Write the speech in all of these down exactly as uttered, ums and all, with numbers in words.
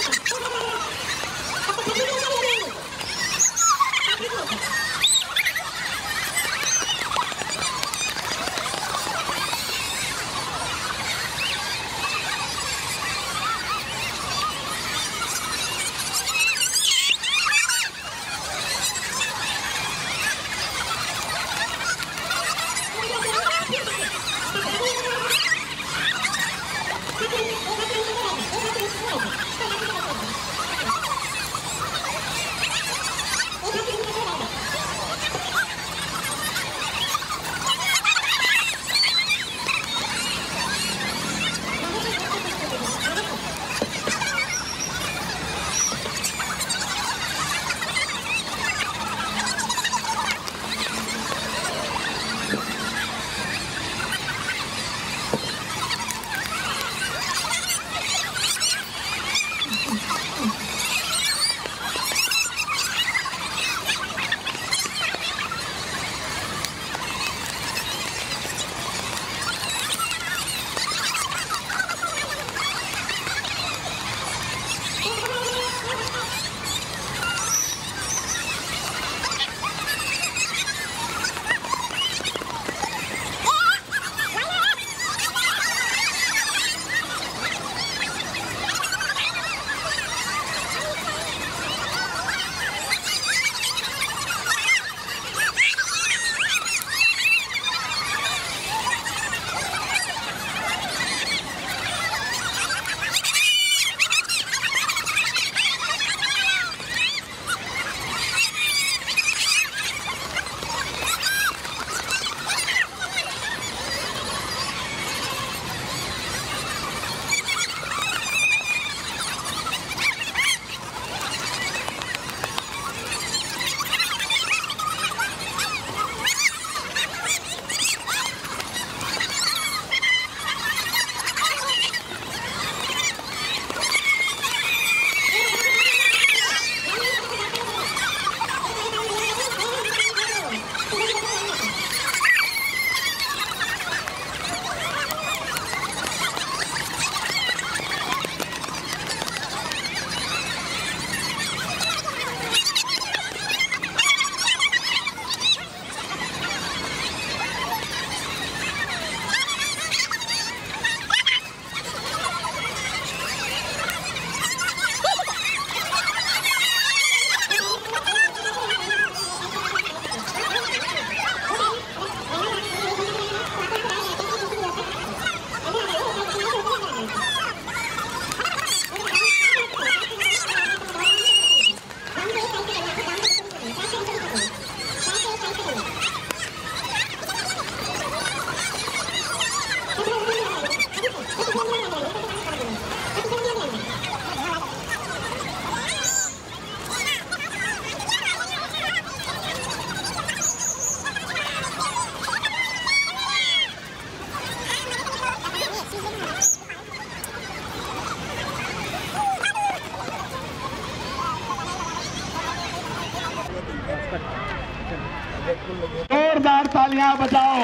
जोरदार तालियां बजाओ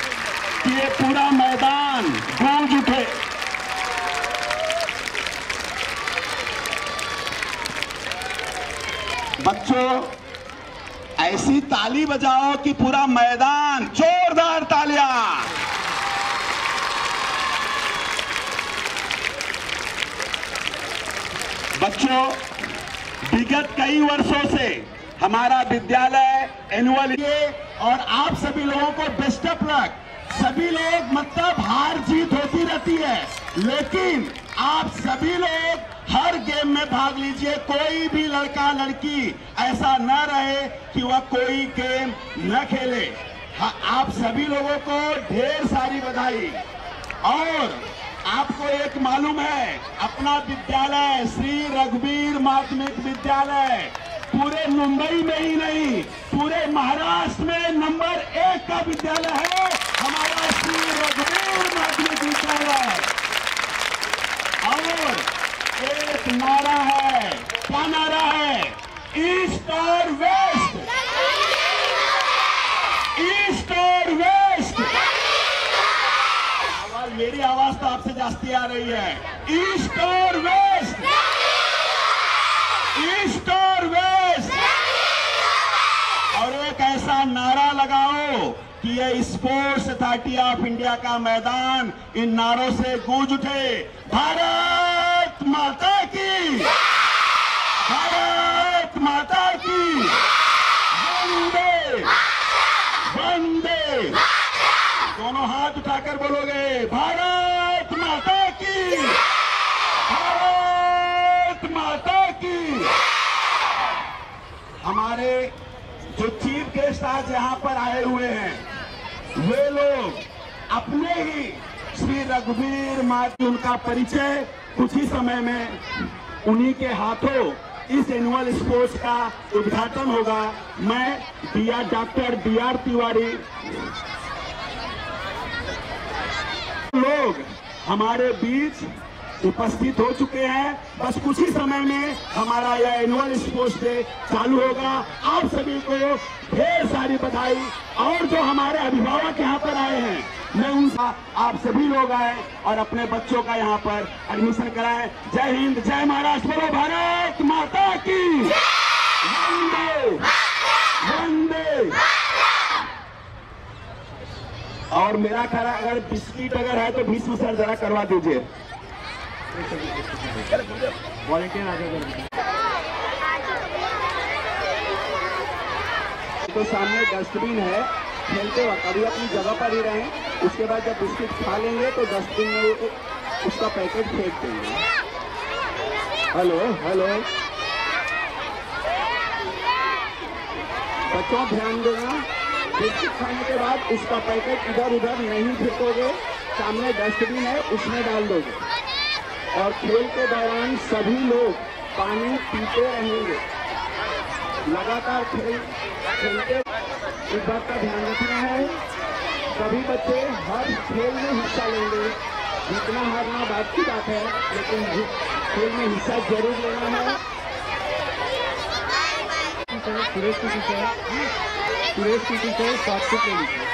कि ये पूरा मैदान गूंज उठे। बच्चों ऐसी ताली बजाओ कि पूरा मैदान, जोरदार तालियां। बच्चों विगत कई वर्षों से हमारा विद्यालय एनुअल डे और आप सभी लोगों को बेस्ट ऑफ लक। सभी लोग मतलब हार जीत होती रहती है, लेकिन आप सभी लोग हर गेम में भाग लीजिए। कोई भी लड़का लड़की ऐसा न रहे कि वह कोई गेम न खेले। हाँ, आप सभी लोगों को ढेर सारी बधाई। और आपको एक मालूम है, अपना विद्यालय श्री रघुवीर माध्यमिक विद्यालय पूरे मुंबई में ही नहीं, पूरे महाराष्ट्र में नंबर एक का विद्यालय है हमारा श्री रघुवीर माध्यमिक विद्यालय। और एक नारा है, क्या नारा है? ईस्ट और वेस्ट, ईस्ट और वेस्ट। आवाज, मेरी आवाज तो आपसे जास्ती आ रही है। ईस्ट और वेस्ट, ये स्पोर्ट्स अथॉरिटी ऑफ इंडिया का मैदान इन नारों से गूंज उठे, भारत माता की, भारत माता की, वंदे वंदे। दोनों हाथ उठाकर बोलोगे, भारत माता की, भारत माता की। हमारे जो चीफ गेस्ट आज यहाँ पर आए हुए हैं, वे लोग अपने ही श्री रघुवीर माता, उनका परिचय कुछ ही समय में उन्हीं के हाथों इस एनुअल स्पोर्ट्स का उद्घाटन होगा। मैं D R doctor D R Tiwari, लोग हमारे बीच उपस्थित हो चुके हैं। बस कुछ ही समय में हमारा यह एनुअल स्पोर्ट्स डे चालू होगा। आप सभी को ढेर सारी बधाई। और जो हमारे अभिभावक यहाँ पर आए हैं, मैं उनका, आप सभी लोग आए और अपने बच्चों का यहाँ पर एडमिशन कराएं। जय हिंद, जय महाराष्ट्र, बोलो भारत माता की, वंदे वंदे। और मेरा ख्याल अगर बिस्किट अगर है तो भीष्म सर जरा करवा दीजिए। वॉलंटियर आ जाएगा। तो सामने डस्टबिन है, खेलते वक्त अभी अपनी जगह पर ही रहें। उसके बाद जब बिस्किट खा लेंगे तो डस्टबिन में उसका पैकेट फेंक देंगे। हेलो हेलो बच्चों, ध्यान देना, बिस्किट खाने के बाद उसका पैकेट इधर उधर नहीं फेंकोगे। सामने डस्टबिन है, उसमें डाल दोगे। और खेल के दौरान सभी लोग पानी पीते रहेंगे। लगातार खेल खेलते इस बात का ध्यान रखना है। सभी बच्चे हर खेल में हिस्सा लेंगे। जीतना हारना बात की बात है, लेकिन खेल में हिस्सा जरूर लेना है। सुरेश की टीचर सुरेश की टीचर शॉर्ट ले लीजिए।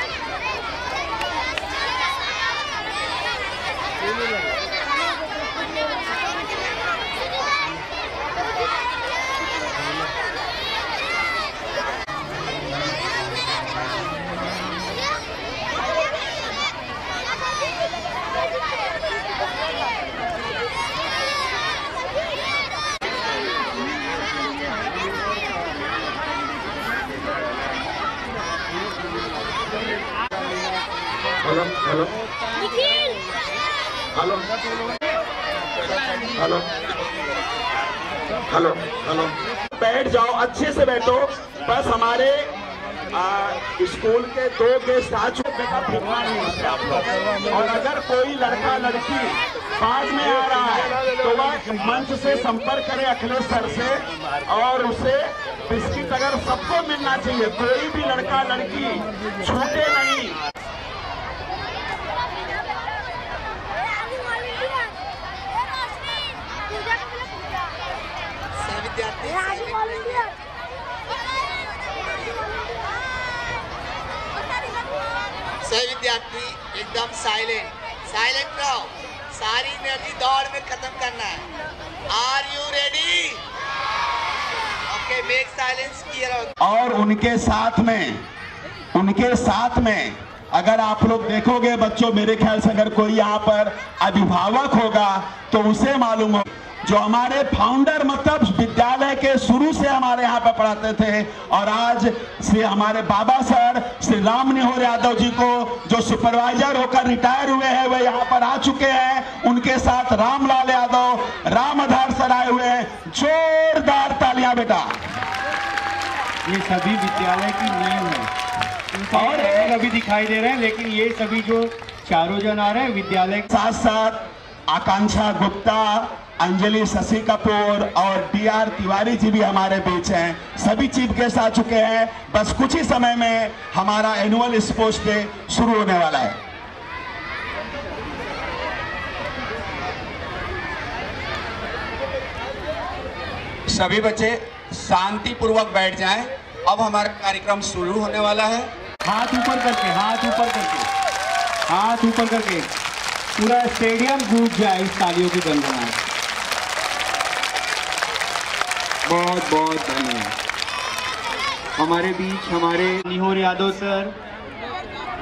Hello hello hello hello hello hello बैठ जाओ, अच्छे से बैठो। बस हमारे आ, स्कूल के दो गेस्ट आ चुके हैं। और अगर कोई लड़का लड़की बाद में आ रहा है तो वह मंच से संपर्क करे अखिलेश सर से, और उसे बिस्किट अगर सबको मिलना चाहिए, कोई भी लड़का लड़की छूटे नहीं। सभी विद्यार्थी एकदम साइलेंट साइलेंट रहो। सारी एनर्जी दौड़ में खत्म करना है। Are you ready? Okay, make silence clear. और उनके साथ में उनके साथ में अगर आप लोग देखोगे बच्चों, मेरे ख्याल से अगर कोई यहाँ पर अभिभावक होगा तो उसे मालूम हो, जो हमारे फाउंडर मतलब विद्यालय के शुरू से हमारे यहाँ पर पढ़ाते थे, और आज श्री हमारे बाबा सर श्री राम निहोर यादव जी को जो सुपरवाइजर होकर रिटायर हुए हैं, वे यहाँ पर आ चुके हैं। उनके साथ रामलाल यादव, राम आधार सर आए हुए हैं। जोरदार तालियां बेटा। ये सभी विद्यालय की नींव है। और अभी दिखाई दे रहे हैं, लेकिन ये सभी जो चारों जन आ रहे हैं विद्यालय के साथ साथ आकांक्षा गुप्ता, अंजलि शशि कपूर और डी आर तिवारी जी भी हमारे बीच हैं। सभी चीफ गेस्ट आ चुके हैं। बस कुछ ही समय में हमारा एनुअल स्पोर्ट्स डे शुरू होने वाला है। सभी बच्चे शांतिपूर्वक बैठ जाएं। अब हमारा कार्यक्रम शुरू होने वाला है। हाथ ऊपर करके, हाथ ऊपर करके, हाथ ऊपर करके पूरा स्टेडियम गूंज जाए इस तालियों की गंगनाहट। बहुत बहुत धन्यवाद। हमारे बीच हमारे Nihor Yadav sir,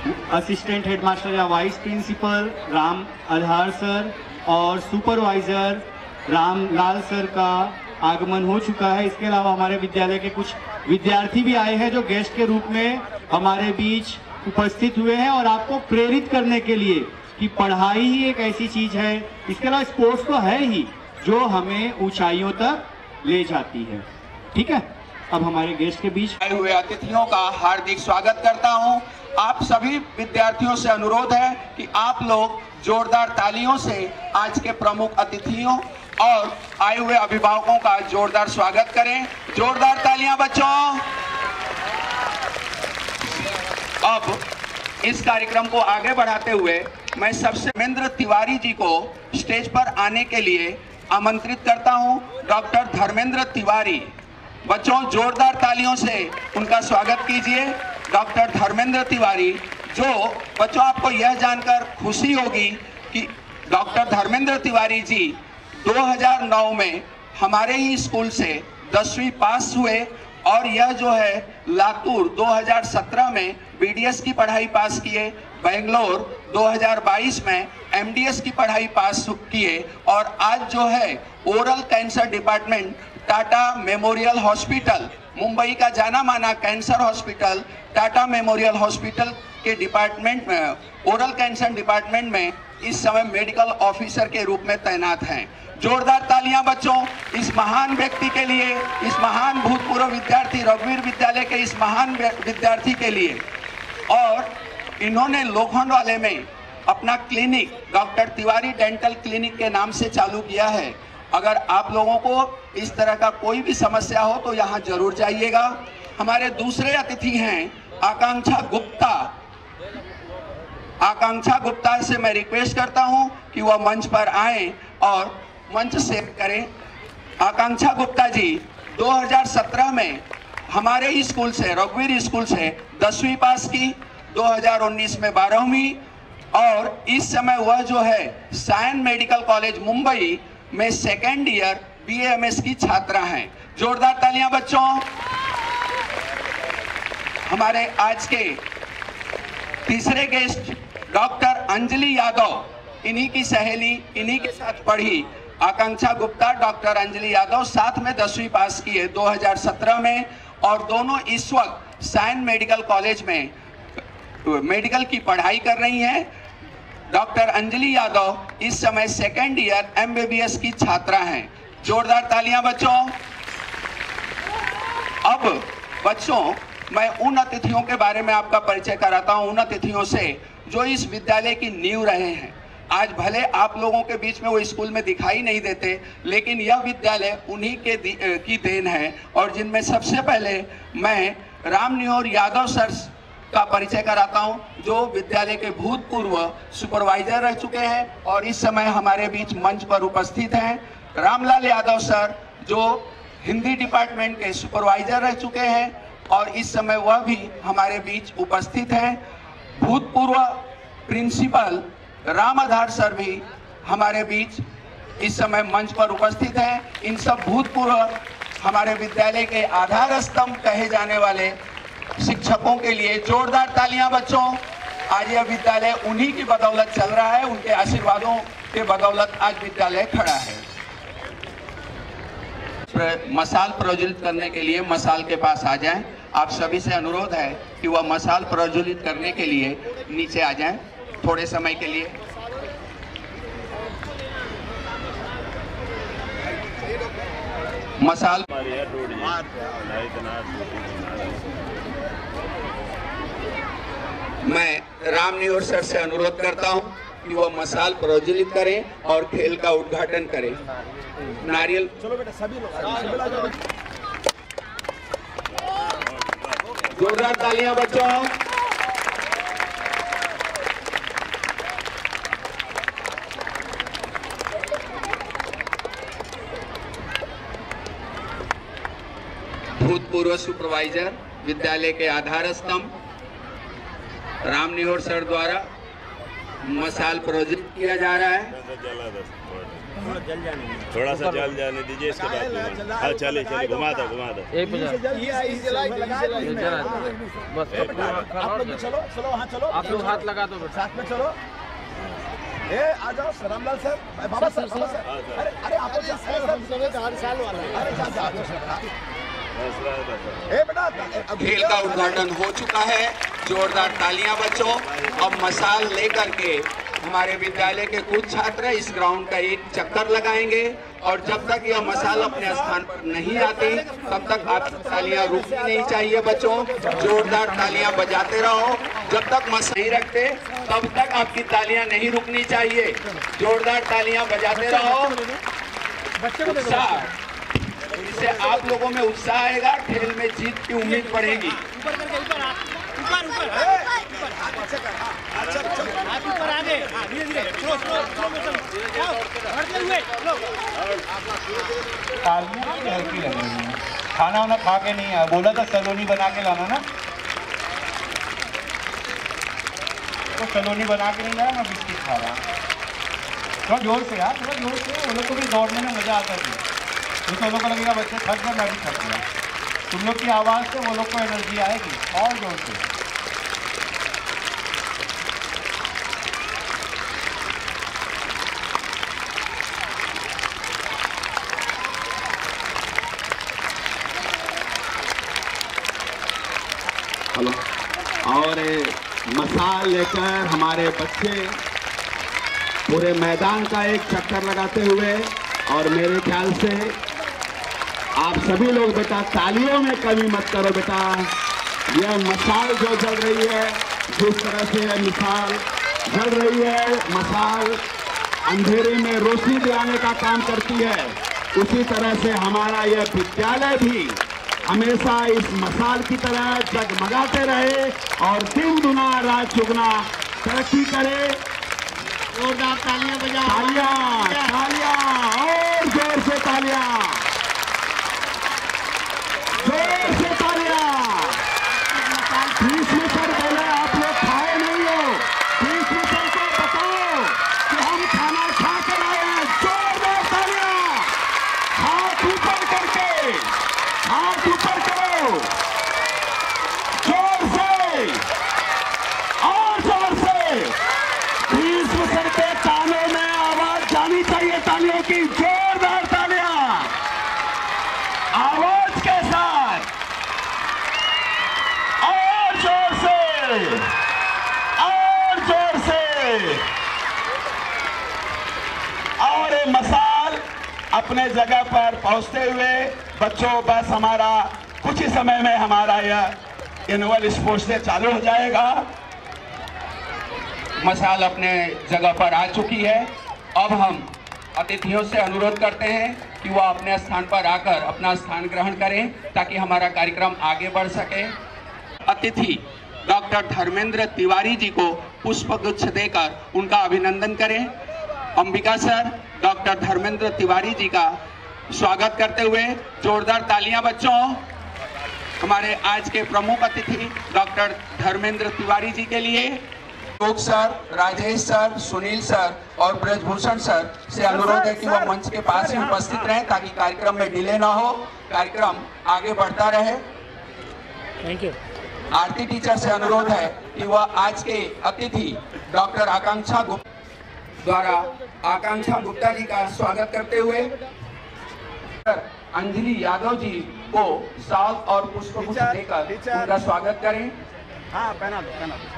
assistant headmaster या vice principal Ram Adhar sir और सुपरवाइजर रामलाल सर का आगमन हो चुका है। इसके अलावा हमारे विद्यालय के कुछ विद्यार्थी भी आए हैं जो गेस्ट के रूप में हमारे बीच उपस्थित हुए हैं और आपको प्रेरित करने के लिए कि पढ़ाई ही एक ऐसी चीज है, इसके अलावा स्पोर्ट्स तो है ही जो हमें ऊंचाइयों तक ले जाती है। ठीक है, अब हमारे गेस्ट के बीच आए हुए अतिथियों का हार्दिक स्वागत करता हूं। आप सभी विद्यार्थियों से अनुरोध है कि आप लोग जोरदार तालियों से आज के प्रमुख अतिथियों और आए हुए अभिभावकों का जोरदार स्वागत करें। जोरदार तालियां बच्चों। अब इस कार्यक्रम को आगे बढ़ाते हुए मैं सबसे धर्मेंद्र तिवारी जी को स्टेज पर आने के लिए आमंत्रित करता हूं। डॉक्टर धर्मेंद्र तिवारी, बच्चों जोरदार तालियों से उनका स्वागत कीजिए। डॉक्टर धर्मेंद्र तिवारी, जो बच्चों आपको यह जानकर खुशी होगी कि डॉक्टर धर्मेंद्र तिवारी जी दो हज़ार नौ में हमारे ही स्कूल से दसवीं पास हुए और यह जो है लातूर दो हज़ार सत्रह में बीडीएस की पढ़ाई पास किए, बेंगलोर दो हज़ार बाईस में एमडीएस की पढ़ाई पास किए और आज जो है oral cancer department Tata memorial hospital, Mumbai का जाना माना cancer hospital Tata memorial hospital के डिपार्टमेंट में, ओरल कैंसर डिपार्टमेंट में इस समय मेडिकल ऑफिसर के रूप में तैनात हैं। जोरदार तालियां बच्चों इस महान व्यक्ति के लिए, इस महान भूतपूर्व विद्यार्थी रघुवीर विद्यालय के इस महान विद्यार्थी के लिए। और इन्होंने लोखंडवाले में अपना clinic doctor Tiwari dental clinic के नाम से चालू किया है। अगर आप लोगों को इस तरह का कोई भी समस्या हो तो यहाँ जरूर जाइएगा। हमारे दूसरे अतिथि हैं आकांक्षा गुप्ता। आकांक्षा गुप्ता से मैं रिक्वेस्ट करता हूं कि वह मंच पर आए और मंच शेयर करें। आकांक्षा गुप्ता जी दो हज़ार सत्रह में हमारे ही स्कूल से, रघुवीर स्कूल से दसवीं पास की, दो हज़ार उन्नीस में बारहवीं और इस समय वह जो है सायन मेडिकल कॉलेज मुंबई में सेकेंड ईयर बीएएमएस की छात्रा हैं। जोरदार तालियां बच्चों। हमारे आज के तीसरे गेस्ट डॉक्टर अंजलि यादव, इन्हीं की सहेली, इन्हीं के साथ पढ़ी आकांक्षा गुप्ता, डॉक्टर अंजलि यादव साथ में दसवीं पास किए दो हज़ार सत्रह में और दोनों इस वक्त सायन मेडिकल कॉलेज में मेडिकल की पढ़ाई कर रही हैं। डॉक्टर अंजलि यादव इस समय सेकेंड ईयर एमबीबीएस की छात्रा हैं। जोरदार तालियां बच्चों। अब बच्चों मैं उन अतिथियों के बारे में आपका परिचय कराता हूं, उन अतिथियों से जो इस विद्यालय की नींव रहे हैं। आज भले आप लोगों के बीच में वो स्कूल में दिखाई नहीं देते, लेकिन यह विद्यालय उन्हीं के की देन है और जिनमें सबसे पहले मैं रामनिहोर यादव सर का परिचय कराता हूं, जो विद्यालय के भूतपूर्व सुपरवाइजर रह चुके हैं और इस समय हमारे बीच मंच पर उपस्थित हैं। रामलाल यादव सर जो हिंदी डिपार्टमेंट के सुपरवाइजर रह चुके हैं और इस समय वह भी हमारे बीच उपस्थित हैं। भूतपूर्व प्रिंसिपल राम आधार सर भी हमारे बीच इस समय मंच पर उपस्थित हैं। इन सब भूतपूर्व हमारे विद्यालय के आधार स्तंभ कहे जाने वाले शिक्षकों के लिए जोरदार तालियां बच्चों। आज यह विद्यालय उन्हीं की बदौलत चल रहा है, उनके आशीर्वादों के बदौलत आज विद्यालय खड़ा है। मसाल प्रज्वलित करने के लिए मसाल के पास आ जाएं। आप सभी से अनुरोध है कि वह मसाल प्रज्वलित करने के लिए नीचे आ जाएं थोड़े समय के लिए। मसाल मैं रामनिहोर सर से अनुरोध करता हूं कि वह मसाल प्रज्वलित करें और खेल का उद्घाटन करें। नारियल चलो बेटा सभी लोग जोरदार तालियां बच्चों। भूतपूर्व सुपरवाइजर विद्यालय के आधार स्तंभ रामनिहोर सर द्वारा मसाल प्रोजेक्ट किया जा रहा है। थोड़ा सा जल जाने दीजिए, इसके बाद हाँ चलिए चलिए घुमा दो घुमा दो। चलो चलो हाँ चलो, आप लोग हाथ लगा दो साथ में चलो। ए आ जाओ Ramlal sir, Baba sir, Baba sir, अरे अरे आप लोग हर साल वाला है, अरे जा जा ए बेटा। खेल का उद्घाटन हो चुका है, जोरदार तालियां बच्चों। अब मसाल लेकर के हमारे विद्यालय के कुछ छात्र इस ग्राउंड का एक चक्कर लगाएंगे और जब तक यह मसाल अपने स्थान पर नहीं आती तब तक आपकी तालियां रुकनी नहीं चाहिए बच्चों। जोरदार तालियां बजाते रहो, जब तक मसाल नहीं रखते तब तक आपकी तालियां नहीं रुकनी चाहिए। जोरदार तालियां बजाते रहो। उत्साह, इससे आप लोगों में उत्साह आएगा, खेल में जीत की उम्मीद बढ़ेगी। खाना वाना खा के नहीं आया, बोला था सलोनी बना के लाना ना, तो सलोनी बना के नहीं लाया, मैं बिस्किट खा रहा। थोड़ा जोर से यार, थोड़ा जोर से, वो लोग को भी दौड़ने में मजा आता है। तो लोग को लगेगा बच्चे थक गए, मैं भी थक गया। तुम लोग की आवाज़ से वो लोग को एनर्जी आएगी, और जोर से। हेलो। और मसाल लेकर हमारे बच्चे पूरे मैदान का एक चक्कर लगाते हुए, और मेरे ख्याल से आप सभी लोग बेटा तालियों में कमी मत करो बेटा। यह मसाल जो जल रही है, जिस तरह से यह मिसाल जल रही है, मसाल अंधेरे में रोशनी दिलाने का काम करती है, उसी तरह से हमारा यह विद्यालय भी हमेशा इस मसाल की तरह जगमगाते रहे और दिन दुना रात चुगना तरक्की करे। जोरदार तालियां बजाओ, तालियां तालियां और जोर से तालियां, जोर से तालियां। बीस मीटर पहले आप लोग खाए नहीं हो, बीस मीटर को बताओ कि हम खाना खा कर आए हैं। जोरदार तालियां, हाथ ऊपर करके, हाथ ऊपर करो, जोर से और जोर से। बीस मीटर के कानों में आवाज जानी चाहिए तालियों की। जोरदार तालियां आवाज के साथ, और जोर से, और जोर से। और ये मसाल अपने जगह पर पहुंचते हुए बच्चों, बस हमारा कुछ ही समय में हमारा यह एनुअल स्पोर्ट्स डे चालू हो जाएगा। मसाल अपने जगह पर आ चुकी है। अब हम अतिथियों से अनुरोध करते हैं कि वह अपने स्थान पर आकर अपना स्थान ग्रहण करें ताकि हमारा कार्यक्रम आगे बढ़ सके। अतिथि डॉक्टर धर्मेंद्र तिवारी जी को पुष्पगुच्छ देकर उनका अभिनंदन करें। अंबिका सर डॉक्टर धर्मेंद्र तिवारी जी का स्वागत करते हुए जोरदार तालियां बच्चों। हमारे आज के प्रमुख अतिथि डॉक्टर धर्मेंद्र तिवारी जी के लिए Lok sir, Rajesh sir, Sunil sir और ब्रजभूषण सर से अनुरोध है कि वह मंच के पास ही उपस्थित रहें ताकि कार्यक्रम में डिले ना हो, कार्यक्रम आगे बढ़ता रहे। Thank you. आरती टीचर से अनुरोध है कि वह आज के अतिथि डॉक्टर आकांक्षा गुप्ता द्वारा आकांक्षा गुप्ता जी का स्वागत करते हुए अंजलि यादव जी को शाल और पुष्पगुच्छ देकर उनका स्वागत करें। हाँ पहना दो, पहना दो।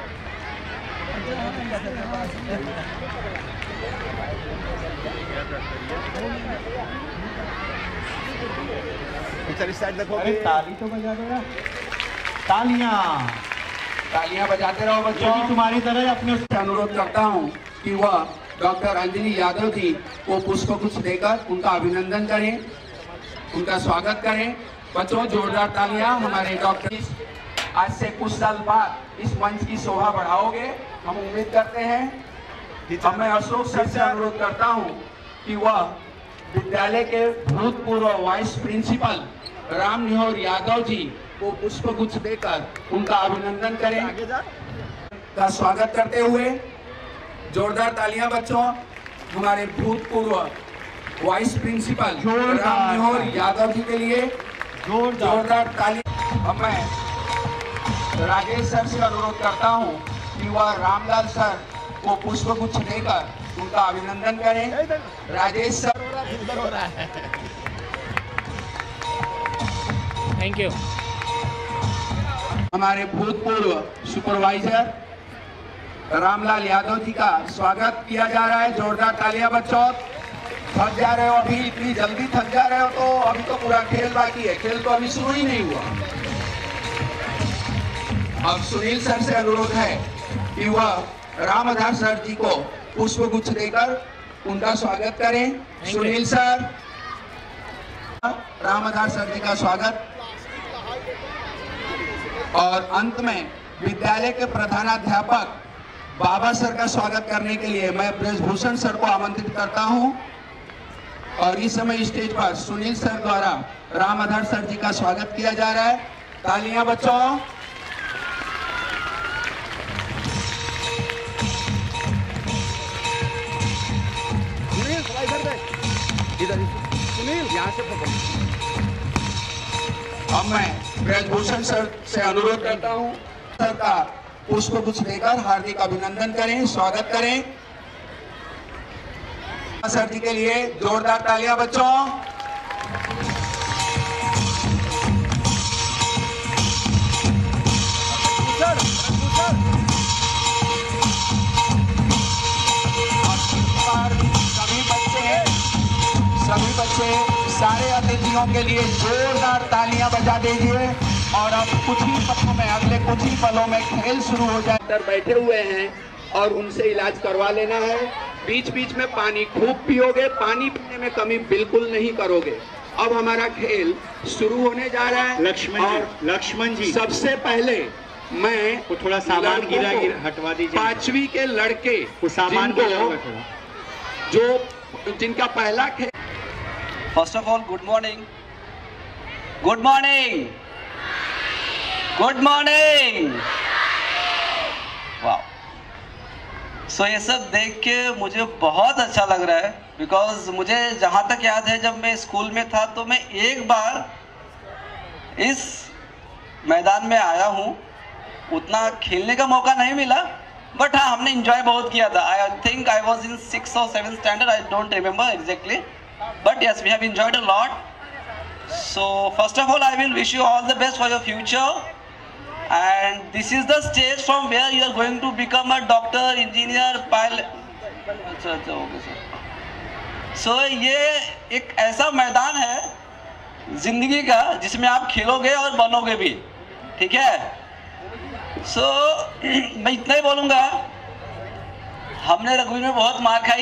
इस साइड देखो। अरे ताली तो बजा दो यार, तालियां तालियां बजाते रहो बच्चों। तुम्हारी तरह अपने से अनुरोध करता हूं कि वह डॉक्टर अंजलि यादव जी को पुष्पगुच्छ देकर उनका अभिनंदन करें, उनका स्वागत करें। बच्चों जोरदार तालियां। हमारे डॉक्टर आज से कुछ साल बाद इस मंच की शोभा बढ़ाओगे, हम उम्मीद करते हैं। अब मैं अशोक सर से अनुरोध करता हूं कि वह विद्यालय के भूतपूर्व वाइस प्रिंसिपल राम निहोर यादव जी को पुष्पगुच्छ देकर उनका अभिनंदन करें। का स्वागत करते हुए जोरदार तालियां बच्चों। हमारे भूतपूर्व वाइस प्रिंसिपल जोरदार राम मनोहर यादव जी के लिए जोरदार ताली। अब मैं राजेश सर से अनुरोध करता हूं कि वह रामलाल सर को पुष्प गुच्छ देकर उनका अभिनंदन करें। राजेश सर। Thank you. हमारे भूतपूर्व सुपरवाइजर रामलाल यादव जी का स्वागत किया जा रहा है। जोरदार तालियां बच्चों। थक जा रहे हो, अभी इतनी जल्दी थक जा रहे हो तो अभी तो पूरा खेल बाकी है, खेल तो अभी शुरू ही नहीं हुआ। अब सुनील सर से अनुरोध है कि वह राम आधार सर जी को पुष्प गुच्छ देकर उनका स्वागत करें। सुनील सर, राम आधार सर जी का स्वागत। और अंत में विद्यालय के प्रधानाध्यापक बाबा सर का स्वागत करने के लिए मैं ब्रजभूषण सर को आमंत्रित करता हूं। और इस समय स्टेज पर सुनील सर द्वारा राम आधार सर जी का स्वागत किया जा रहा है। तालियां बच्चों। अब मैं ब्रजभूषण सर से अनुरोध करता हूं, सर का पुष्प गुच्छ देकर हार्दिक अभिनंदन करें, स्वागत करें। सर जी के लिए जोरदार तालियां बच्चों। सभी बच्चे सभी बच्चे सारे अतिथियों के लिए जोरदार तालियां बजा दीजिए। और अब कुछ ही पलों में अगले कुछ ही पलों में खेल शुरू हो जाए। डॉक्टर बैठे हुए हैं और उनसे इलाज करवा लेना है। बीच बीच में पानी खूब पियोगे, पानी पीने में कमी बिल्कुल नहीं करोगे। अब हमारा खेल शुरू होने जा रहा है। लक्ष्मण जी, लक्ष्मण जी, सबसे पहले मैं वो थोड़ा सामान गिरा गिरा हटवा दीजिए। पांचवी के लड़के वो सामान जिनको जो जिनका पहला खेल। First of all good morning, good morning, good morning. वाह, सो ये सब देख के मुझे बहुत अच्छा लग रहा है। बिकॉज मुझे जहाँ तक याद है जब मैं स्कूल में था तो मैं एक बार इस मैदान में आया हूँ, उतना खेलने का मौका नहीं मिला, बट हाँ हमने इंजॉय बहुत किया था। I think I was in six और seven standard, I don't remember exactly, but yes we have enjoyed a lot. So first of all I will wish you all the best for your future, and this is the stage from where you are going to become a doctor, engineer, pilot. अच्छा अच्छा okay sir. सो ये एक ऐसा मैदान है जिंदगी का जिसमें आप खेलोगे और बनोगे भी, ठीक है। सो so, मैं इतना ही बोलूँगा, हमने रघुवीर में बहुत मार खाई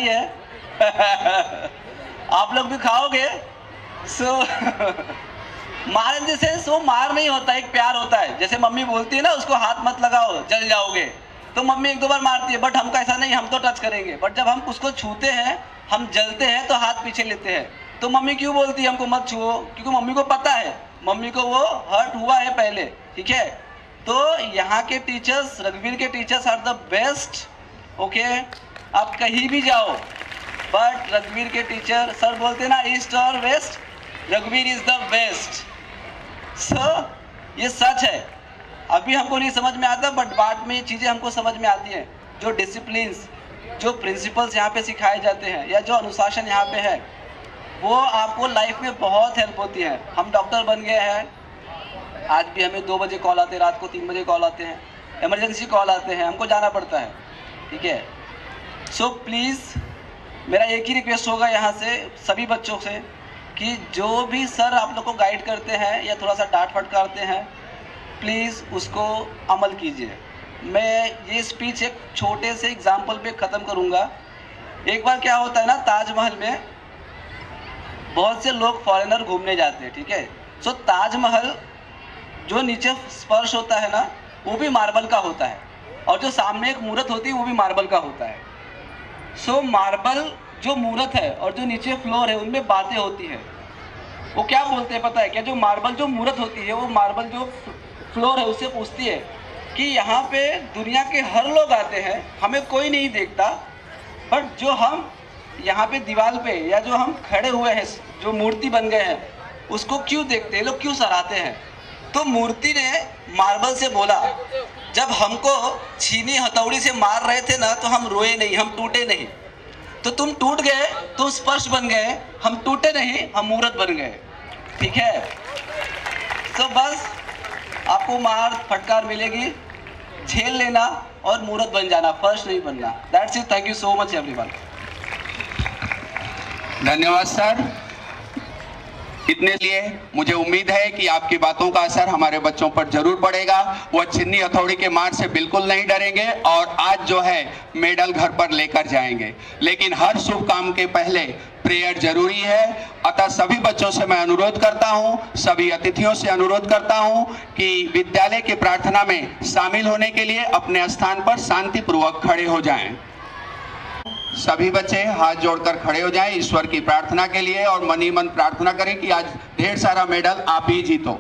है आप लोग भी खाओगे। सो so, मार इन द सेंस वो मार नहीं होता, एक प्यार होता है। जैसे मम्मी बोलती है ना उसको हाथ मत लगाओ जल जाओगे, तो मम्मी एक दो बार मारती है, बट हमको ऐसा नहीं, हम तो टच करेंगे। बट जब हम उसको छूते हैं, हम जलते हैं तो हाथ पीछे लेते हैं। तो मम्मी क्यों बोलती है हमको मत छुओ? क्योंकि मम्मी को पता है, मम्मी को वो हर्ट हुआ है पहले, ठीक है। तो यहाँ के टीचर्स, रघुवीर के teachers are the best, okay. आप कहीं भी जाओ, बट रघुवीर के टीचर, सर बोलते हैं ना ईस्ट और वेस्ट, रघुवीर इज द बेस्ट। सो ये सच है। अभी हमको नहीं समझ में आता, बट बाद में ये चीज़ें हमको समझ में आती हैं। जो डिसिप्लिन्स, जो प्रिंसिपल्स यहाँ पे सिखाए जाते हैं, या जो अनुशासन यहाँ पे है, वो आपको लाइफ में बहुत हेल्प होती है। हम डॉक्टर बन गए हैं, आज भी हमें दो बजे कॉल आते हैं, रात को तीन बजे कॉल आते हैं, इमरजेंसी कॉल आते हैं, हमको जाना पड़ता है, ठीक है। सो प्लीज़ मेरा एक ही रिक्वेस्ट होगा यहाँ से सभी बच्चों से कि जो भी सर आप लोग को गाइड करते हैं या थोड़ा सा डांट फटकारते हैं, प्लीज़ उसको अमल कीजिए। मैं ये स्पीच एक छोटे से एग्जाम्पल पे ख़त्म करूँगा। एक बार क्या होता है ना, ताजमहल में बहुत से लोग फॉरेनर घूमने जाते हैं, ठीक है। सो ताजमहल जो नीचे स्पर्श होता है ना, वो भी मार्बल का होता है, और जो सामने एक मूर्त होती है वो भी मार्बल का होता है। सो मार्बल जो मूर्त है और जो नीचे फ्लोर है, उनमें बातें होती है। वो क्या बोलते हैं पता है क्या? जो मार्बल जो मूर्त होती है, वो मार्बल जो फ्लोर है उससे पूछती है कि यहाँ पे दुनिया के हर लोग आते हैं, हमें कोई नहीं देखता, बट जो हम यहाँ पे दीवार पे या जो हम खड़े हुए हैं, जो मूर्ति बन गए हैं, उसको क्यों देखते हैं लोग, क्यों सराहते हैं? तो मूर्ति ने मार्बल से बोला, जब हमको छीनी हथौड़ी से मार रहे थे ना, तो हम रोए नहीं, हम टूटे नहीं। तो तुम टूट गए, तुम स्पर्श बन गए, हम टूटे नहीं, हम मूर्त बन गए। ठीक है? तो बस आपको मार फटकार मिलेगी, झेल लेना और मूर्त बन जाना, फर्श नहीं बनना। That's it. Thank you so much everyone. धन्यवाद सर। इतने लिए मुझे उम्मीद है कि आपकी बातों का असर हमारे बच्चों पर जरूर पड़ेगा। वह छिन्नी हथौड़ी के मार से बिल्कुल नहीं डरेंगे और आज जो है मेडल घर पर लेकर जाएंगे। लेकिन हर शुभ काम के पहले प्रेयर जरूरी है। अतः सभी बच्चों से मैं अनुरोध करता हूं, सभी अतिथियों से अनुरोध करता हूं कि विद्यालय की प्रार्थना में शामिल होने के लिए अपने स्थान पर शांतिपूर्वक खड़े हो जाएं। सभी बच्चे हाथ जोड़कर खड़े हो जाएं ईश्वर की प्रार्थना के लिए और मन ही मन प्रार्थना करें कि आज ढेर सारा मेडल आप ही जीतो।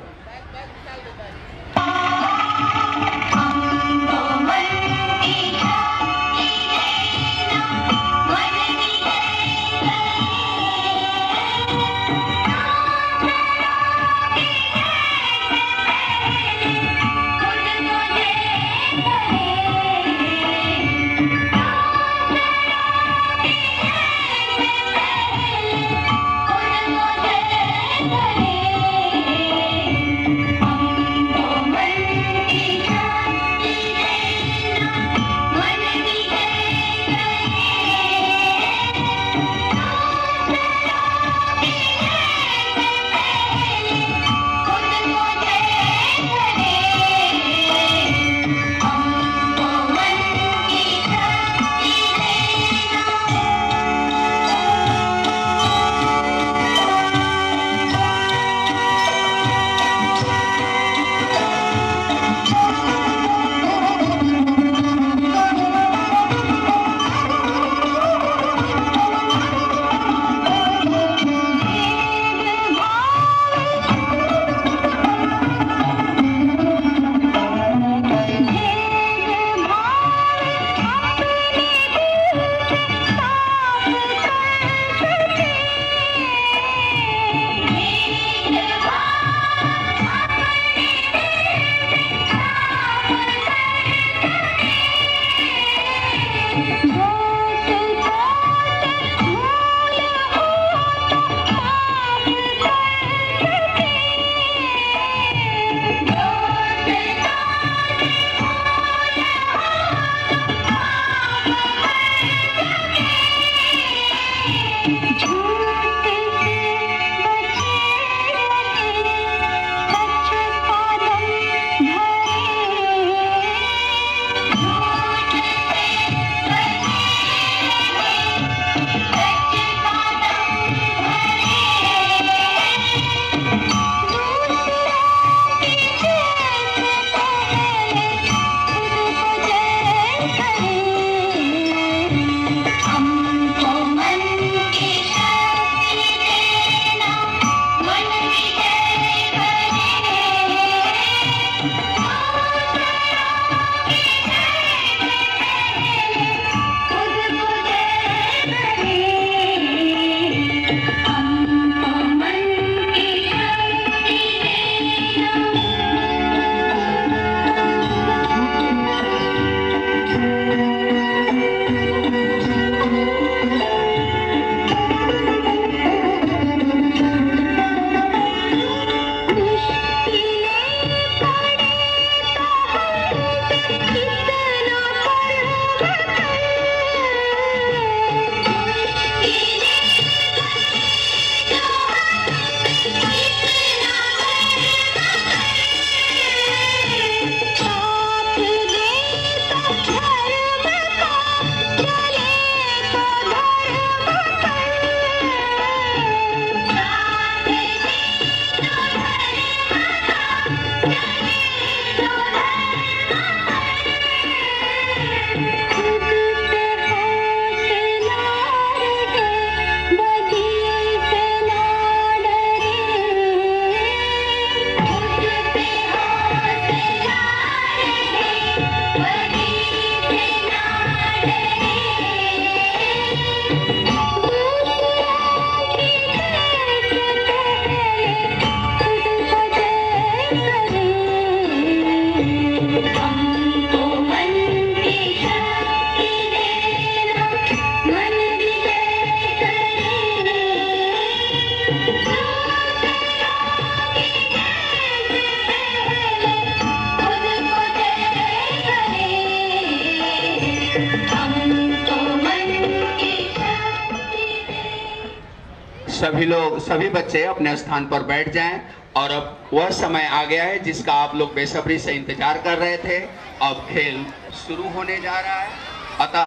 सभी लोग सभी बच्चे अपने स्थान पर बैठ जाएं और अब वह समय आ गया है जिसका आप लोग बेसब्री से इंतजार कर रहे थे। अब खेल शुरू होने जा रहा है, अतः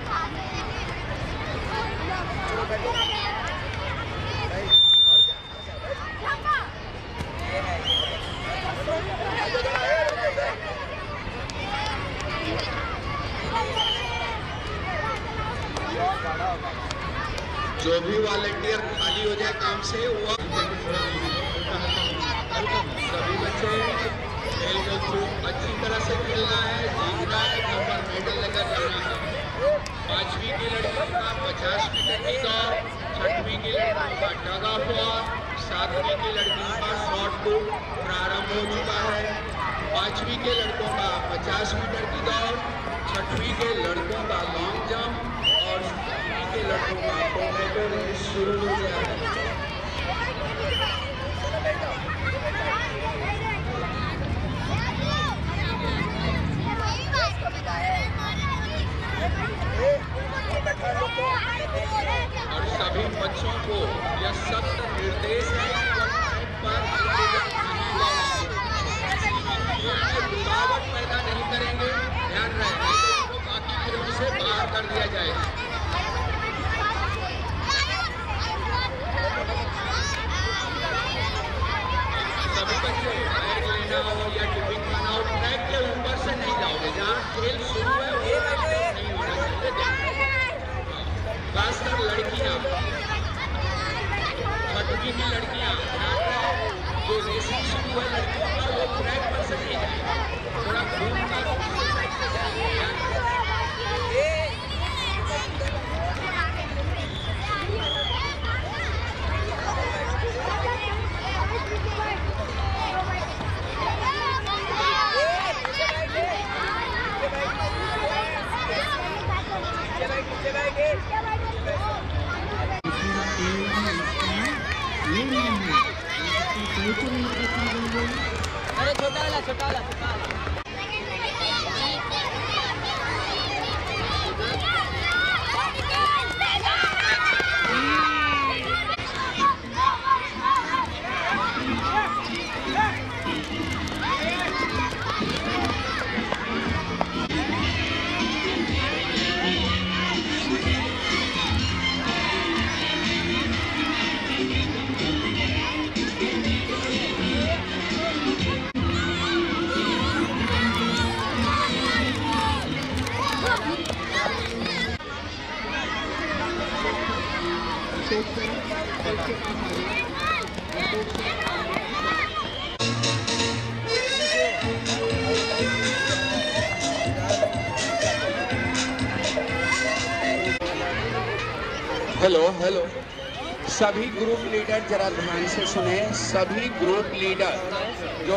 जो भी वॉलंटियर खाली हो जाए काम से वो सभी बच्चे खेल को खूब अच्छी तरह से खेलना है, जीतना है, घर पर मेडल लेकर जाना है। पांचवी की लड़कियों का पचास मीटर की दौड़, छठवीं की लड़कियों का टग ऑफ वॉर, सातवीं की लड़कियों का शॉर्ट पुट प्रारंभ हो चुका है। पांचवी के लड़कों का पचास मीटर की दौड़, छठवीं के लड़कों का लॉन्ग जंप और सातवीं के लड़कों का टोमेटो रेस शुरू हो गया है। और सभी बच्चों को यह सख्त निर्देश है पर रुकावट पैदा नहीं करेंगे, ध्यान रहे तो बाकी खेलों से बाहर कर दिया जाएगा। सभी बच्चे बैग लेना हो या टिफिन खाना हो, ट्रैक के ऊपर से नहीं जाओगे, जहाँ खेल शुरू है वो नहीं होना चाहिए। खासकर लड़कियाँ, छठवीं की लड़कियाँ, जो रेसिंग शुरू है लड़कियों का वो ट्रैक पर से नहीं जाए, थोड़ा घूम कर अरे छोटा वाला छोटा वाला छोटा वाला हेलो हेलो सभी ग्रुप लीडर जरा ध्यान से सुने। सभी ग्रुप लीडर जो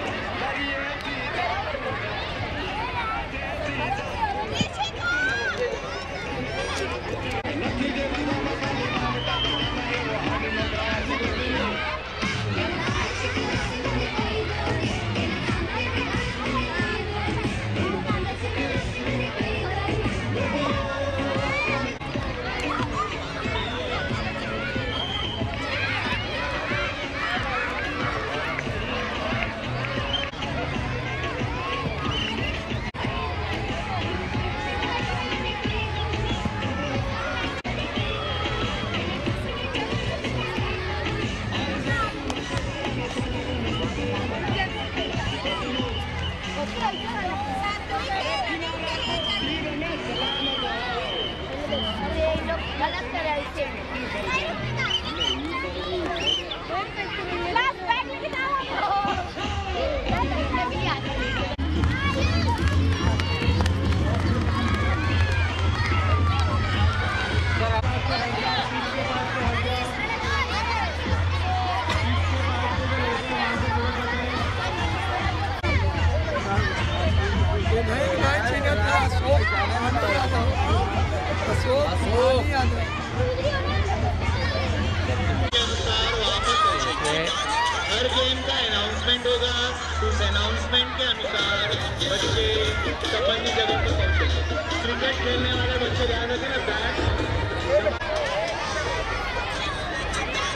हर गेम का अनाउंसमेंट होगा, उस अनाउंसमेंट के अनुसार बच्चे संबंधित जगह पर पहुंचेंगे। क्रिकेट खेलने वाले बच्चे ध्यान रखें ना, बैट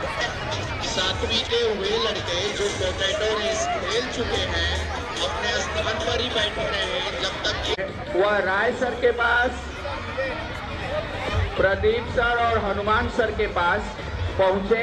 सातवीं के वे लड़के जो पोटैटो रेस खेल चुके हैं अपने स्थान पर ही बैठे रहे जब तक वह राय सर के पास, प्रदीप सर और हनुमान सर के पास पहुंचे।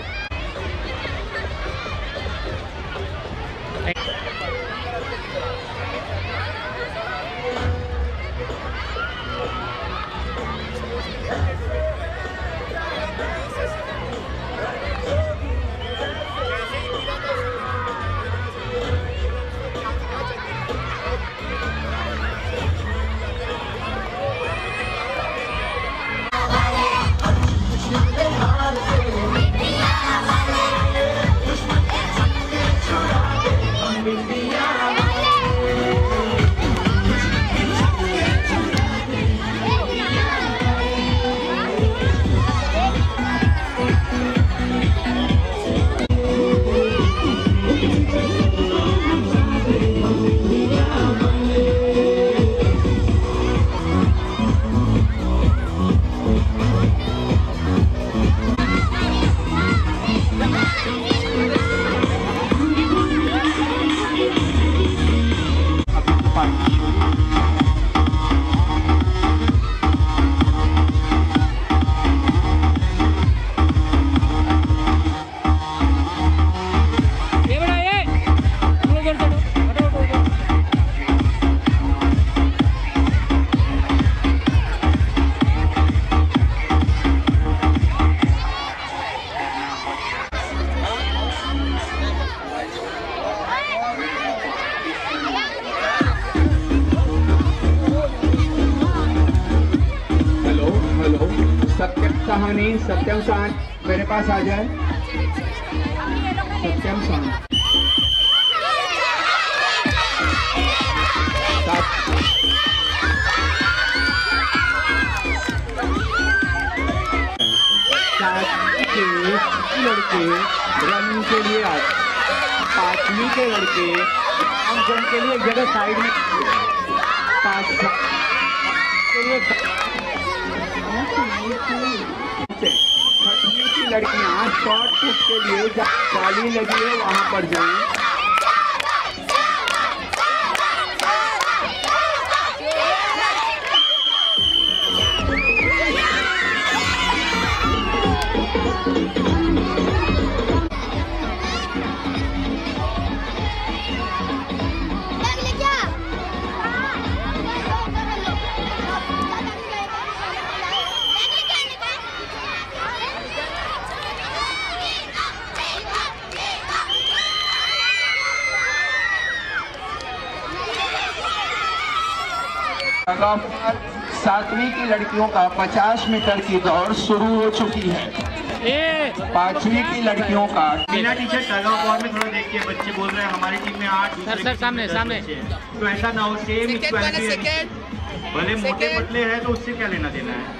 कहानी सत्यम शांत मेरे पास आ जाए। सत्यम शांत के लड़के रनिंग के लिए आए, पांचवी के लड़के जन के लिए एक जगह साइड में पाँच के लिए छठवीं की लड़कियां शॉर्ट पुट के लिए जाली लगी है वहां पर जाएं। सातवीं की लड़कियों का पचास मीटर की दौड़ शुरू हो चुकी है। पांचवी की लड़कियों का बिना टीचर टगा वॉर में थोड़ा देखिए, बच्चे बोल रहे हैं हमारी टीम में आठ, सर सर सामने सामने तो ऐसा ना हो, सेम इक्वालिटी। भले मोटे पतले हैं तो उससे क्या लेना देना है।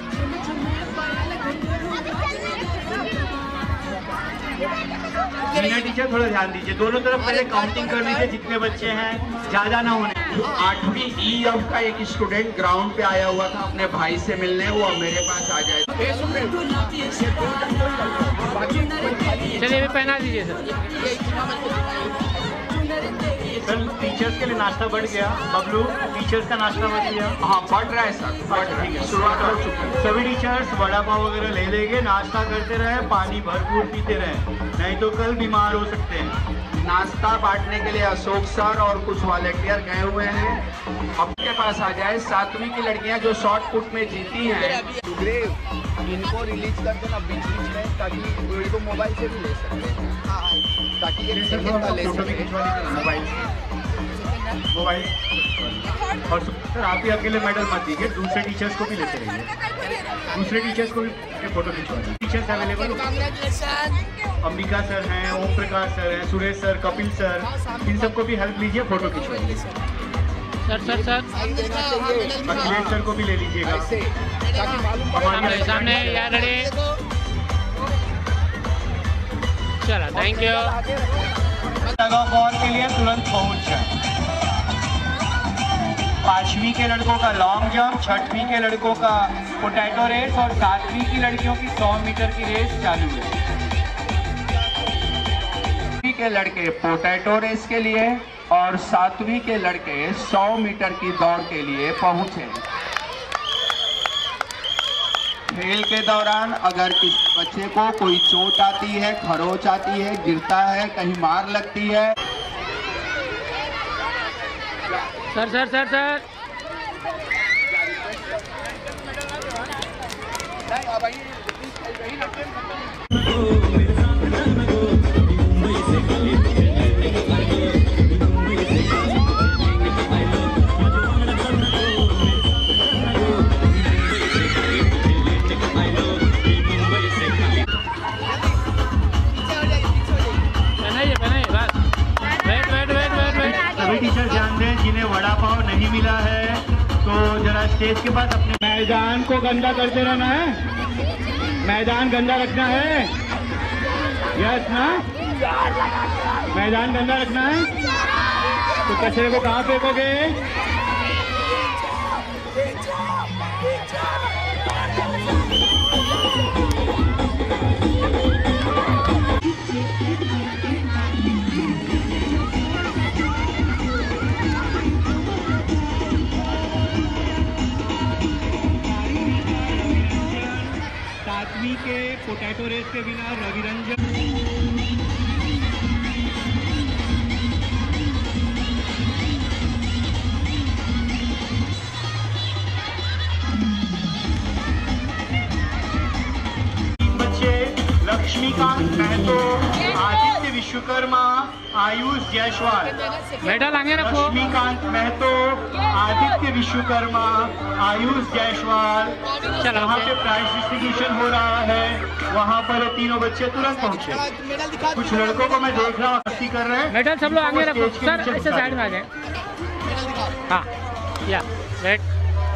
बिना टीचर थोड़ा ध्यान दीजिए, दोनों तरफ पहले काउंटिंग कर लीजिए जितने बच्चे हैं, ज्यादा ना होने। आठवीं ई एफ का एक स्टूडेंट ग्राउंड पे आया हुआ था अपने भाई से मिलने, वो मेरे पास आ जाए। चलिए भी पहना दीजिए सर। सर टीचर्स के लिए नाश्ता बढ़ गया, बबलू टीचर्स का नाश्ता बढ़ गया। हाँ बढ़ रहा है सर, बढ़ रहा है, शुरुआत हो चुकी है। सभी टीचर्स वड़ा पाव वगैरह ले लेंगे, नाश्ता करते रहे, पानी भरपूर पीते रहे, नहीं तो कल बीमार हो सकते हैं। नाश्ता बांटने के लिए अशोक सर और कुछ वॉलेंटियर गए हुए हैं, आपके पास आ जाए। सातवीं की लड़कियां जो शॉर्ट पुट में जीती हैं, इनको रिलीज कर देना बीच बीच में, ताकि वीडियो मोबाइल से भी ले सकते हैं, ताकि ये सेकंड ले सके मोबाइल मोबाइल और सर आप ही अकेले मेडल मत दीजिए, दूसरे टीचर्स को भी लेते रहिए, दूसरे टीचर्स को भी फोटो खिंचवा दीजिए। टीचर्स अवेलेबल, अंबिका सर हैं, ओम प्रकाश सर हैं, सुरेश सर, कपिल सर, इन सबको भी हेल्प लीजिए, फोटो खिंचवाइए। Sir sir sir Akhilesh sir को भी ले लीजिएगा। सामने सामने यार रेडी, चलो थैंक यू। बॉल के लिए तुरंत पहुंच जाए। पांचवी के लड़कों का लॉन्ग जंप, छठवीं के लड़कों का पोटैटो रेस और सातवीं की लड़कियों की सौ मीटर की रेस चालू है। के लड़के पोटैटो रेस के लिए और सातवीं के लड़के सौ मीटर की दौड़ के लिए पहुंचे। खेल के दौरान अगर किसी बच्चे को कोई चोट आती है, खरोच आती है, गिरता है, कहीं मार लगती है। Sir sir sir sir teacher ध्यान दें, जिन्हें वड़ा पाव नहीं मिला है तो जरा स्टेज के पास अपने मैदान को गंदा करते रहना है, मैदान गंदा रखना है। यस ना, मैदान गंदा रखना है। तो कचरे को कहाँ फेंकोगे? सातवीं के पोटैटो रेस के बिना रविरंजन। बच्चे लक्ष्मीकांत महतो, आदित्य विश्वकर्मा, आयुष जायसवाल। मेडल आगे रखो। लक्ष्मीकांत महतो, आदित्य विश्वकर्मा, आयुष जायसवाल। जहाँ पे प्राइज डिस्ट्रीब्यूशन हो रहा है वहाँ पर तीनों बच्चे तुरंत पहुँचे। कुछ लड़कों को मैं देख रहा हूँ मस्ती कर रहे हैं। मेडल सब लोग आगे रखो सर, ऐसे साइड में आ जाए। हाँ या राइट।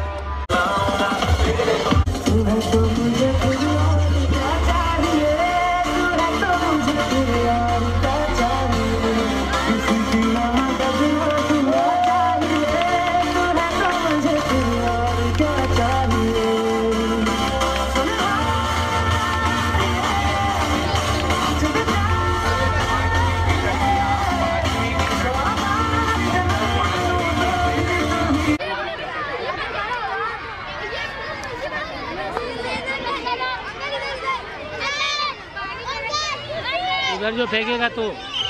उधर जो फेंकेगा तो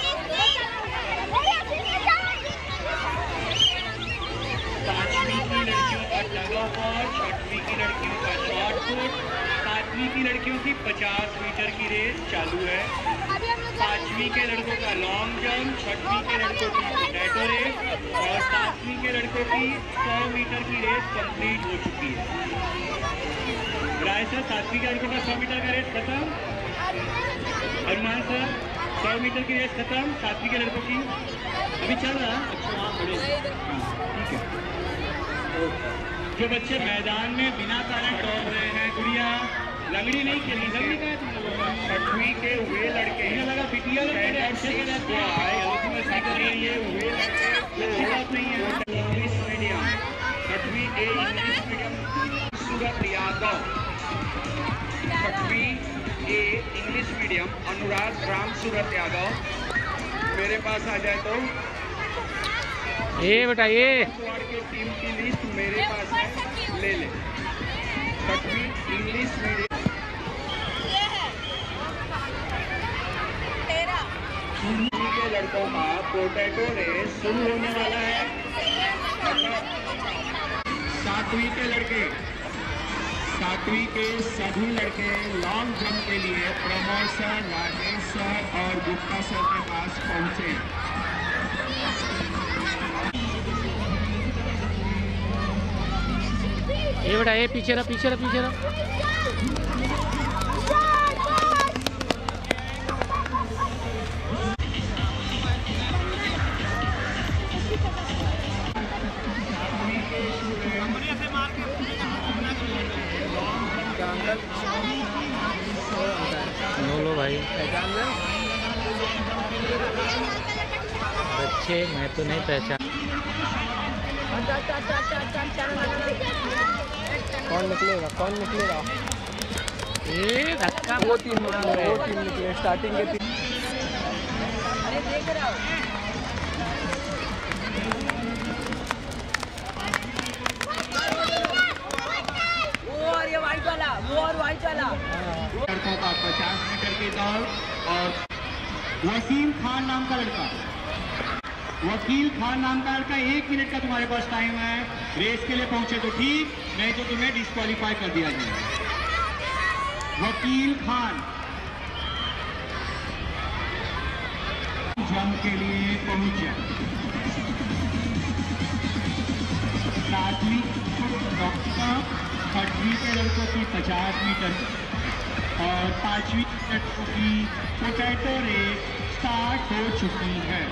पांचवी की लड़कियों का टग ऑफ वॉर, छठवीं की लड़कियों का शॉर्ट पुट, सातवीं की लड़कियों की पचास मीटर की रेस चालू है। पांचवी के लड़कों का लॉन्ग जंप, छठवीं के लड़कों की पोटैटो रेस और सातवीं के लड़कों की सौ मीटर की रेस कंप्लीट हो चुकी है। राय सर, सातवीं के लड़कों का सौ मीटर का रेस खत्म। हनुमान सर, सौ मीटर की रेस खत्म, सातवीं के लड़कों की अभी चल रहा है। अच्छा वहाँ खड़े, ठीक है। जो बच्चे मैदान में बिना कारण दौड़ रहे हैं, गुड़िया लंगड़ी नहीं खेली, लंगड़ी का छठवीं के हुए लड़के लगा पिटिया इंग्लिश मीडियम, छठवीं A English medium Surat Yadav, छठवीं A English medium Anurag Ram Surat Yadav मेरे पास आ जाए तो। ये बेटा ये के टीम की लिस्ट मेरे पास है, ले ले। छठवीं इंग्लिश मीडियम के लड़कों का पोटैटो रेस शुरू होने वाला है। सातवीं के लड़के सातवीं के सभी लड़के लॉन्ग जंप के लिए प्रमोद सर, राजेश सर और गुप्ता सर के पास पहुंचे। ये बेटा ये पीछे रहा, पीछे रहा, पीछे रहा। लो भाई बच्चे, मैं तो नहीं पहचान। कौन निकलेगा कौन निकलेगा? ये धक्का वो टीम निकले, वो टीम निकले स्टार्टिंग के टीम। लड़कों का पचास मीटर की दौड़ और वसीम खान नाम का लड़का, वकील खान नाम का लड़का, एक मिनट का तुम्हारे पास टाइम है। रेस के लिए पहुंचे तो ठीक, नहीं तो तुम्हें डिस्क्वालीफाई कर दिया जाएगा। वकील खान जंग के लिए पहुंचे। सातवीं डॉक्टर छठवीं के लड़कों की पचास मीटर और पांचवी लड़कों की पोटैटो रेस स्टार्ट हो चुकी है।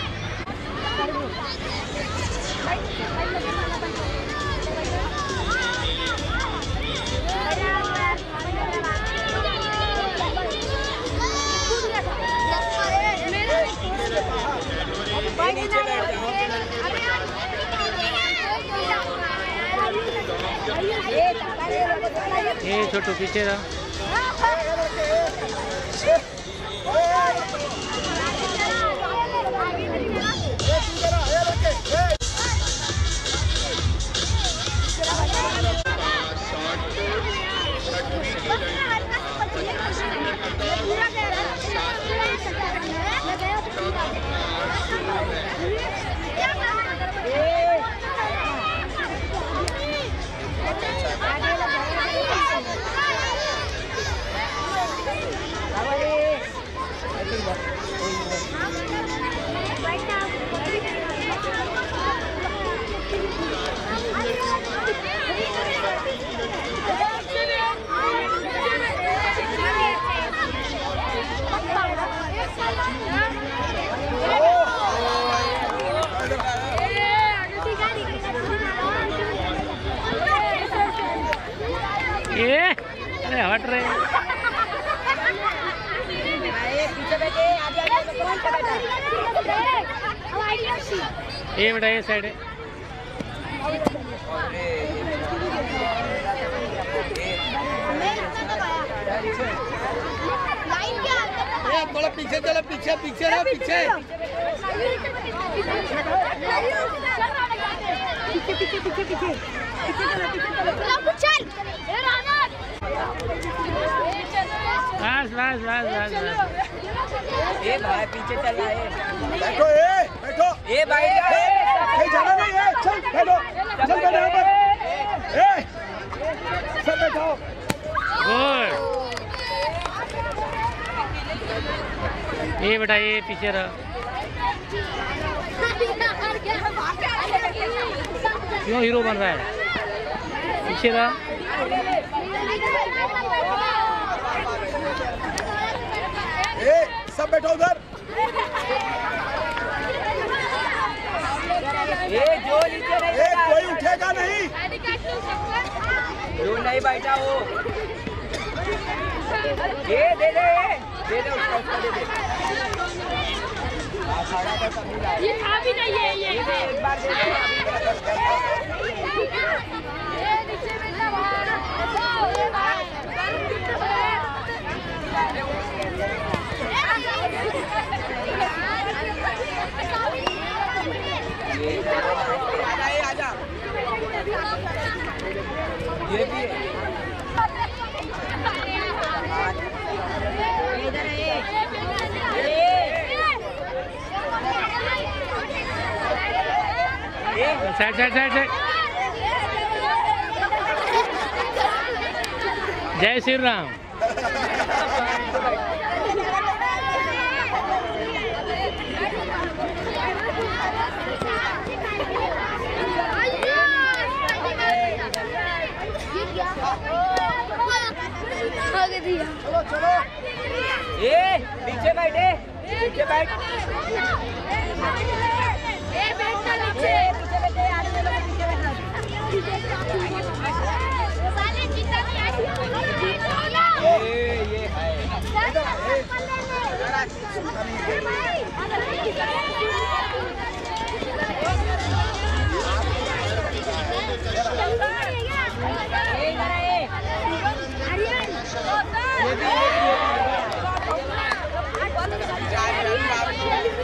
ये छोटू पीछे रहा। ये अरे हट रहे ये बेटा ये साइड है। थोड़ा पीछे चलो, पीछे पीछे ना पीछे पीछे पीछे पीछे पीछे बस बस बस बस बस। ए भाई पीछे चल रहा है। बैठो ए बैठो ए भाई कहीं जाना नहीं है, चल बैठो चल बैठो यहाँ पर ए सब बैठो। गुड। ये बेटा ये पीछे रहा। क्यों हीरो बन रहा है? पीछे रहा। ए सब बैठो उधर। ए जो नीचे नहीं ए कोई उठेगा नहीं, जो नहीं बैठा वो ये दे दे दे दे उसको उसको दे दे। ये था भी नहीं है ये एक बार दे दे। ये नीचे बैठा भाई ये भाई आजा ये आजा ये भी इधर है साइड साइड साइड साइड। जय श्री राम। चलो चलो ए पीछे बैठे पीछे बैठ ए बैठना नीचे पीछे बैठे आगे लोग पीछे बैठना साले जीता नहीं ये ये है आर्यन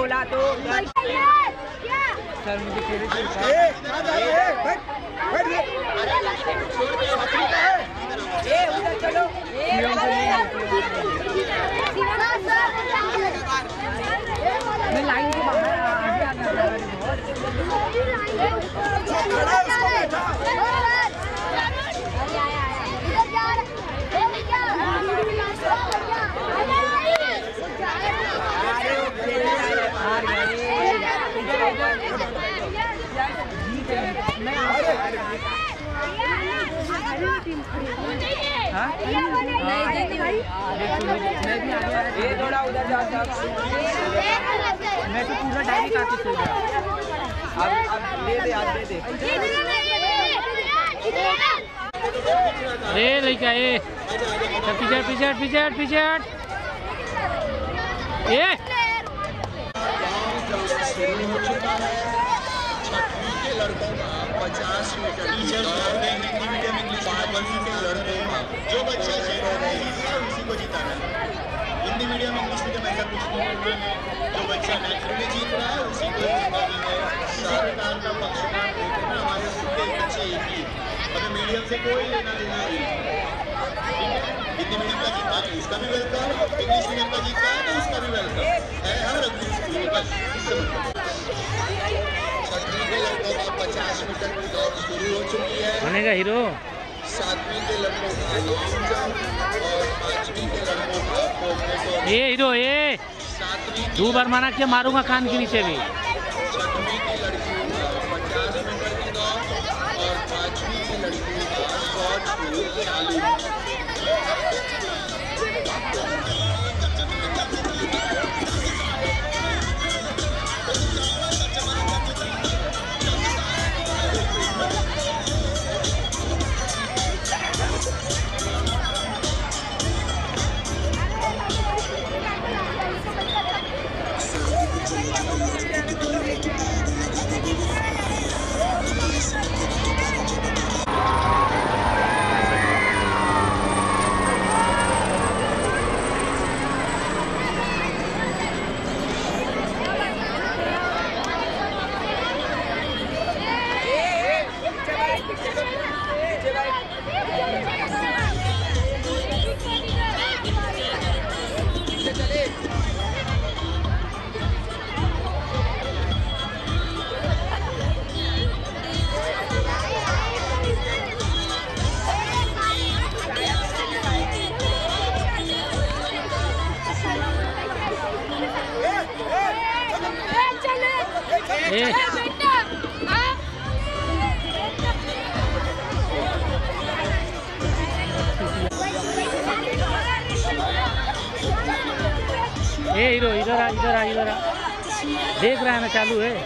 बोला तो सर मुझे खेले चलो मैं लाइन के बाहर आगे ये थोड़ा उधर जा मैं तो पूरा डायरी काट के गया अब अब दे दे आज दे दे ए लड़का ए पीछे पीछे पीछे पीछे ए लड़कों का पचास metre teachers Hindi medium English बारहवीं के लड़कों का जो बच्चा उसी को जिताना है। हिंदी मीडियम इंग्लिश मीडियम ऐसा कुछ नहीं होता है, जो बच्चा नेचुरली जीत रहा है उसी को जिताना है। सरकार का पक्षपात देखना हमारे सबके बच्चे एक ही, हमें मीडियम से कोई लेना देना नहीं। हिंदी मीडियम का जीतना है इसका भी वेलकम, इंग्लिश मीडियम का जीतना है तो उसका भी वेलकम है। हर अपनी स्कूल बस पचास मीटर की दौड़ शुरू हो चुकी है। बनेगा हीरो। सातवीं के लड़कों का लॉन्ग जंप और पांचवीं के लड़कों का ए हीरो ए दो बार माना के मारूंगा कान के नीचे भी। छठवीं की लड़कियों का पचास मीटर की दौड़ और पांचवीं की लड़कियों का शॉर्ट पुट चालू। ए हीरो इधर आ इधर आ इधर आ देख रहा है ना चालू है।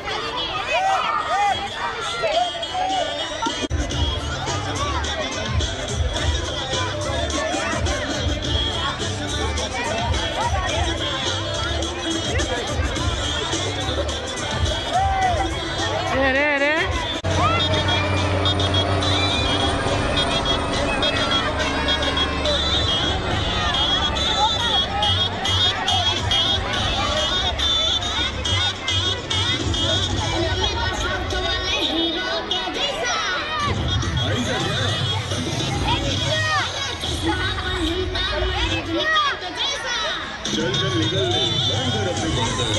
रे रे चल चल निकल ले अपनी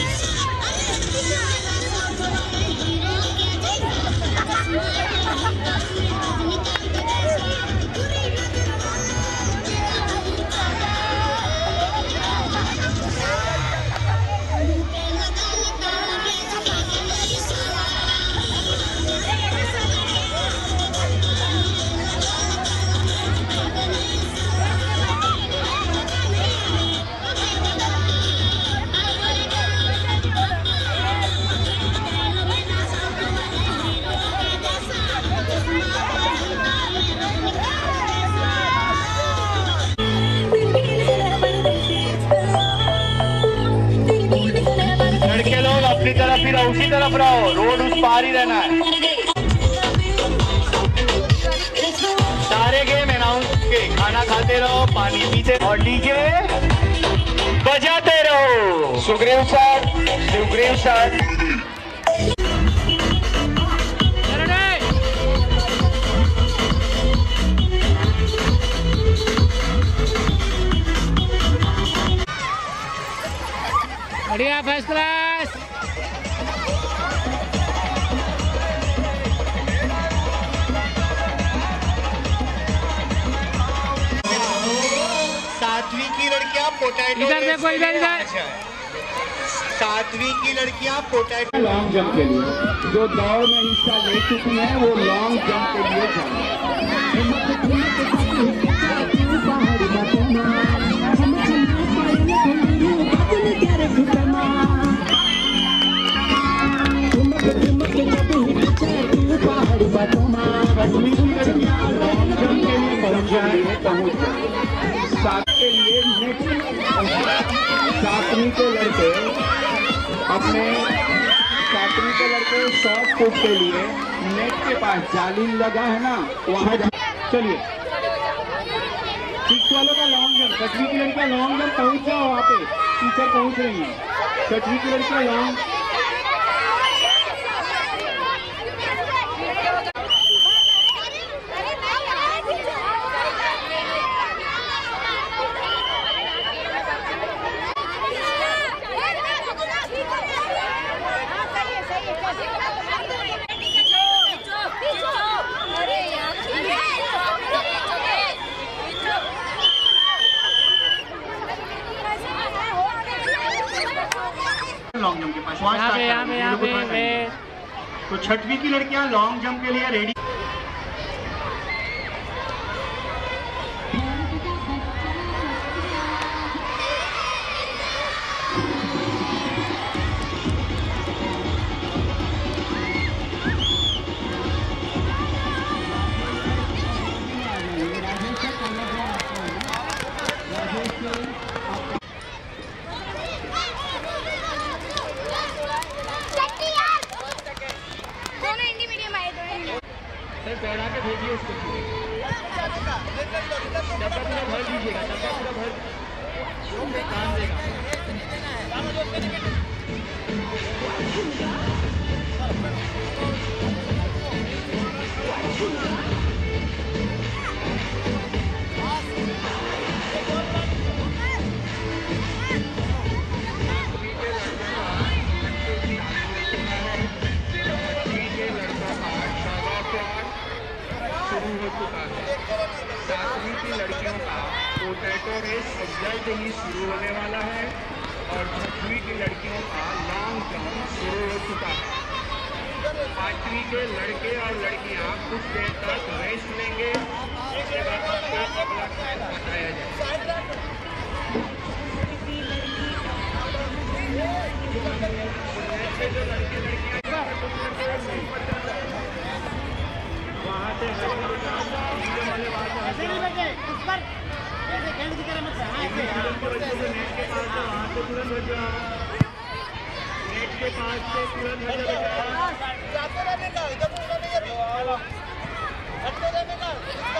अपनी तरफ ही रहो, उसी तरफ रहो, रोड उस पार ही रहना है। सारे गेम अनाउंस के खाना खाते रहो, पानी पीते और डीजे बजाते रहो। Sugriv sir, Sugriv sir. बढ़िया, फर्स्ट क्लास। सातवीं की लड़कियां पोटैटो इधर देखो, इधर इधर। सातवीं की लड़कियां पोटैटो लॉन्ग जंप के लिए जो दौड़ में हिस्सा ले चुकी हैं वो लॉन्ग जंप के लिए सात के लिए सातवीं के लड़के अपने सातवीं के लड़के शॉर्ट पुट के लिए नेट के पास जाली लगा है ना, वहाँ चलिए। सिक्स वालों का लॉन्ग जंप, छठवीं की लड़कियाँ लॉन्ग जंप पहुँच जाओ, वहाँ पे टीचर पहुँच रही हैं। छठवीं की लड़कियाँ लॉन्ग लॉन्ग जंप के पास यहाँ पे यहाँ पे यहाँ पे तो छठवीं की लड़कियां लॉन्ग जंप के लिए रेडी। चढ़ा के भेजिए उसको, डब्बा पूरा भर दीजिएगा, डब्बा पूरा भर काम देगा। सातवीं की लड़कियों का पोटैटो रेस जल्द ही शुरू होने वाला है और छठवीं की लड़कियों का लॉन्ग जंप शुरू हो चुका है। पांचवीं के लड़के और लड़कियां कुछ देर तक रेस्ट लेंगे, इसके बाद आपको अगला ट्रायल बताया जाएगा। वहाँ से नेट के पास से तुरंत जाते रहने का, इधर पूरा नहीं है, हटते रहने का।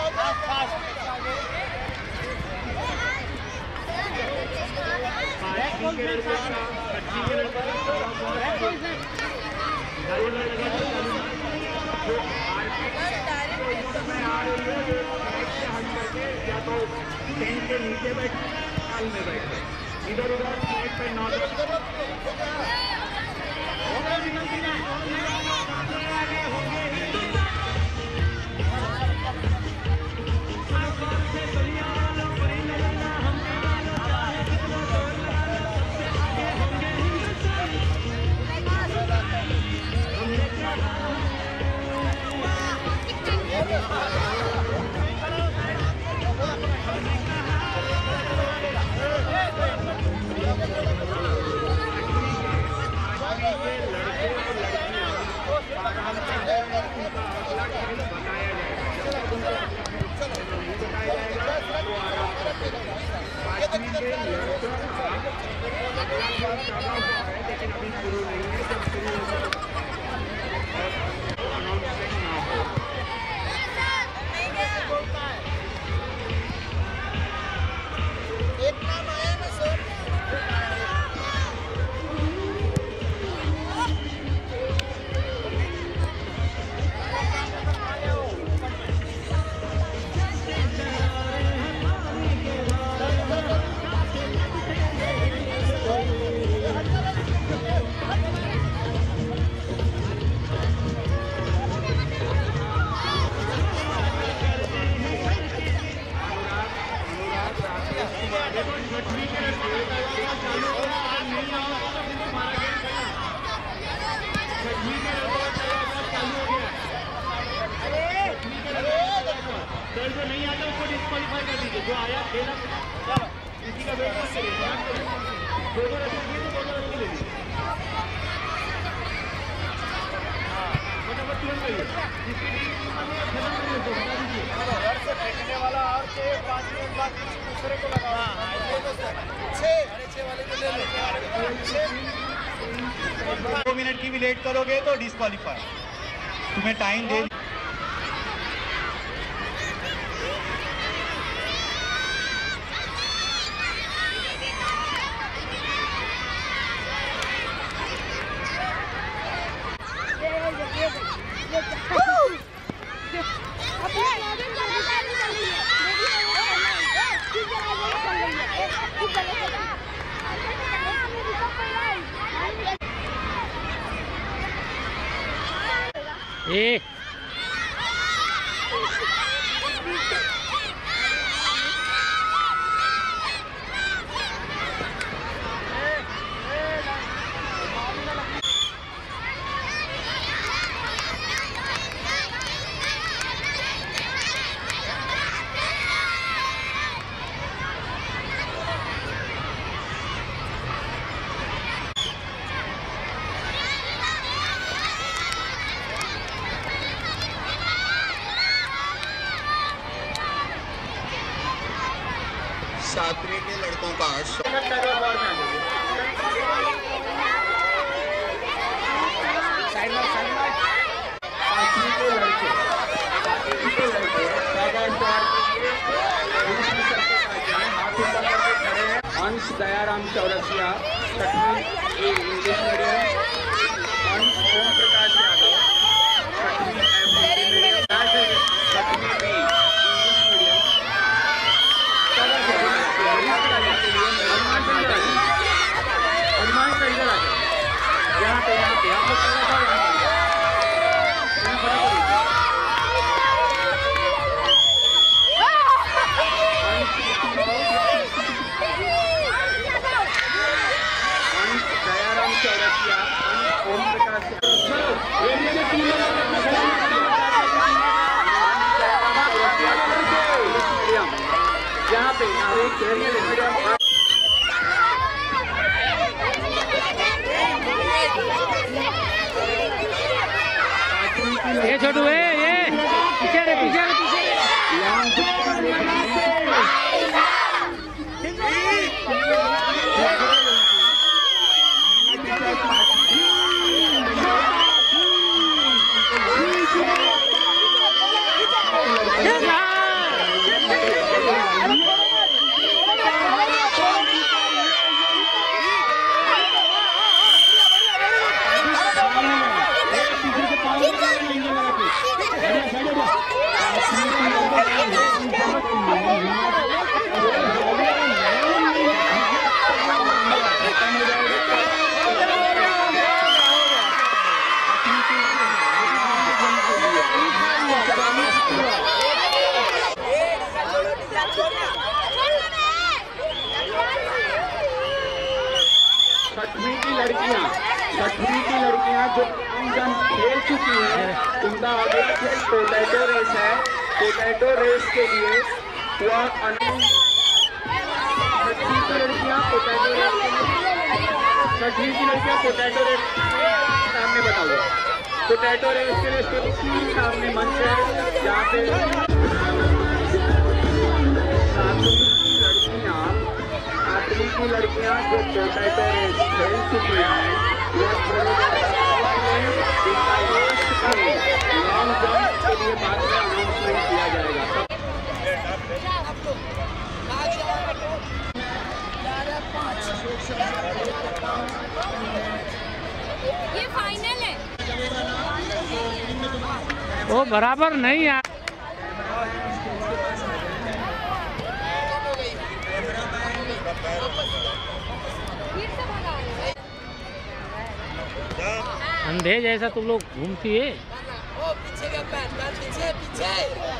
या तो टेंट के नीचे बैठ काल में बैठ इधर उधर साइड पे नॉर्मल जो आया खेला चलो किसी का वेट मत करिए, दो दो रस्सी दिए तो दो दो रस्सी ले लीजिए। हाँ फटाफट तुरंत करिए, जिसकी टीम खत्म करिए उसको बता दीजिए। घर से फेंकने वाला और के पाँच मिनट बाद दूसरे को लगा छः छः वाले को ले लो। दो मिनट की भी लेट करोगे तो डिस्क्वालीफाई, तुम्हें टाइम दे। ए सातवीं के लड़कों का अंश दयाराम चौरसिया छठवीं इंग्लिश मीडियम, अंश ओम प्रकाश यादव छठवीं एम मीडियम, छठवीं बी इंग्लिश मीडियम। हनुमान का इधर आ जाए, यहाँ पे यहाँ पे यहाँ पे दयाराम चौरसिया ओम प्रकाश यहाँ पे ये छोटू है, ये पीछे रे पीछे रे पीछे छठवीं की लड़कियां छठवीं की लड़कियां जो जन खेल चुकी हैं, उनका अगला खेल पोटैटो रेस है। पोटैटो रेस के लिए वह छठवीं की लड़कियां पोटैटो रेस के लिए छठवीं की लड़कियां पोटैटो रेस सामने बताओ। पोटैटो रेस के लिए सामने मंच है जहाँ पे सातवीं की लड़कियां जो पोटैटो रेस खेल चुकी हैं, लॉन्ग जंप के लिए बाद में अनाउंसमेंट किया जाएगा। ये फाइनल है। वो बराबर नहीं है। अंधे जैसा तुम लोग घूमती है। पीछे का पैर, पैर पीछे पीछे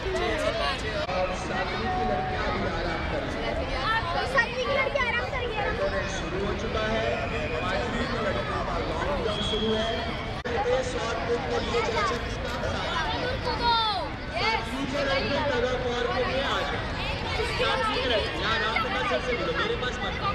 शुरू हो चुका है। पांचवीं की लड़कियों का लॉन्ग जंप शुरू है। शॉर्ट पुट के लिए जैसे सातवीं के लड़के टग ऑफ वॉर के लिए आ जाए। यहाँ राम प्रकाश सर से बोलो, मेरे पास मत।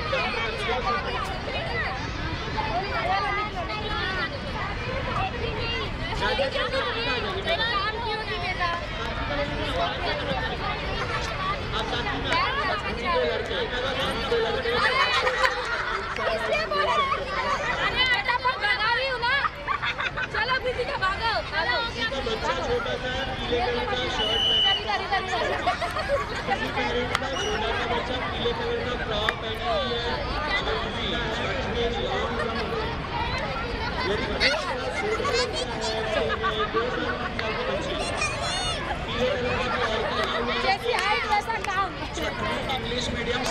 चलो किसी का भागो, बच्चा छोटा सा पीले कलर का शर्ट पहने, छोटा सा बच्चा पीले कलर का फ्रॉक पहने हुई है। जैसी हाइट वैसा काम। English medium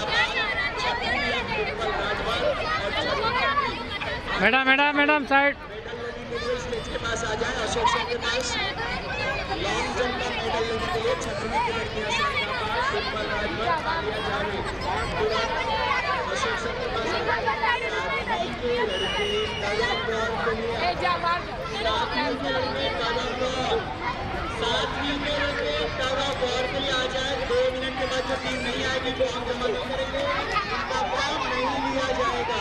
madam madam madam side stage के पास आ जाए। अशोक सर के पास लॉन्ग जंप का मेडल लेने के लिए छतरपुर की लड़कियां अशोक सर के पास सातवीं के लड़के टग ऑफ वॉर के लिए आ जाए। दो मिनट के बाद जो टीम नहीं आएगी वो हम जमा नहीं करेंगे, उनका काम नहीं लिया जाएगा।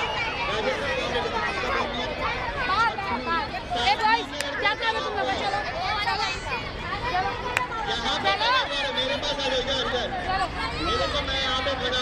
यहाँ पे मेरे पास आ जाएगा अंदर, मेरे को मैं यहाँ पे खड़ा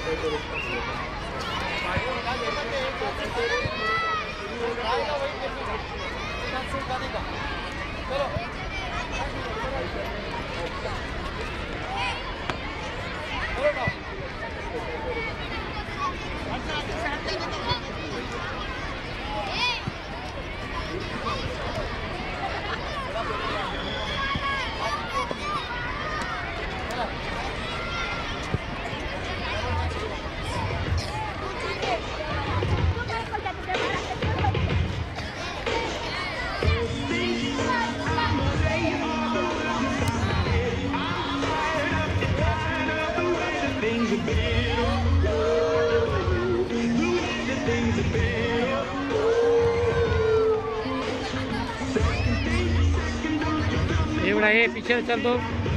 ये बड़ा ये पीछे चल दो।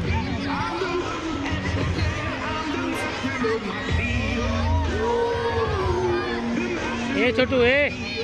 ये छोटू है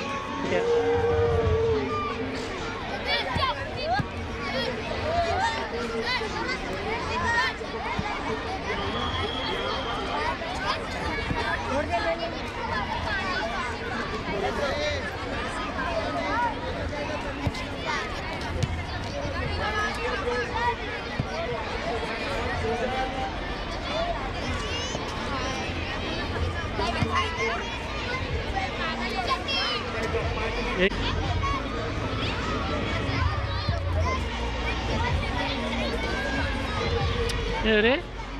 अरे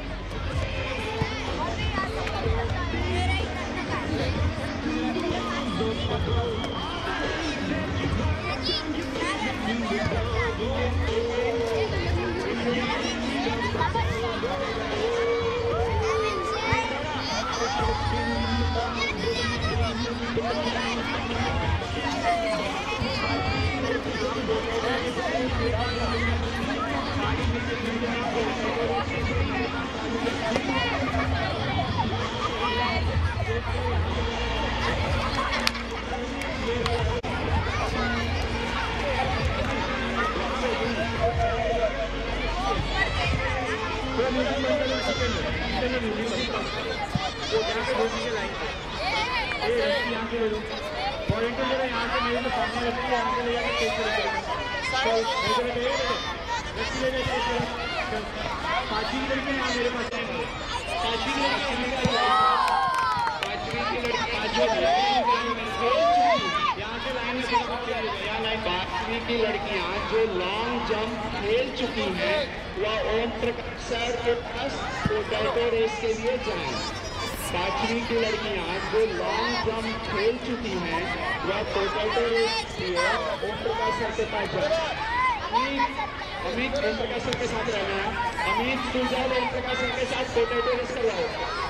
पांचवी की लड़कियां जो लॉन्ग जंप खेल चुकी हैं वह ओम प्रकाश सर के पास पोटैटो रेस के लिए जाएं। पांचवी की लड़कियां जो लॉन्ग जंप खेल चुकी हैं वह पोटैटो रेस के लिए ओम प्रकाश सर के पास जाएं। अमित ओम प्रकाश सर के साथ रहना है। अमित तू जाओ ओम प्रकाश सर के साथ पोटैटो रेस करवाओ।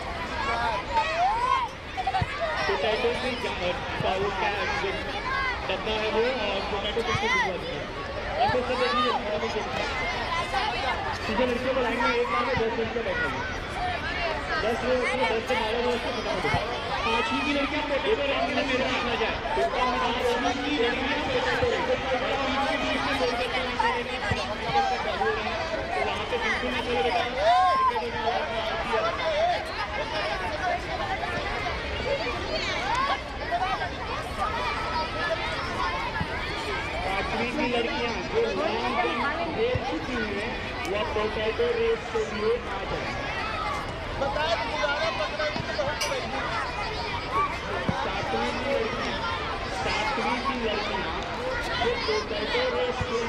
पोटैटो की डब्बा है वो और पोटैटो किसको भिजवा दिया ऐसे सब देखिए सीधे लड़कियों को लाइन में एक बार में दस लड़कियाँ बैठेंगी दस लोग उसमें दस से बारह लोग उसको खत्म होगा। पाँचवीं की लड़कियाँ पोटैटो लाइन में मेरे पास आ जाए पाँचवीं की लड़कियाँ पोटैटो तो वहाँ पे बिल्कुल नहीं चले बेटा। की लड़कियां जो लॉन्ग जंप खेल चुकी हैं वह पोटैटो रेस के लिए आ जाए। सातवीं की लड़कियां सातवीं की लड़कियां जो पोटैटो रेस खेल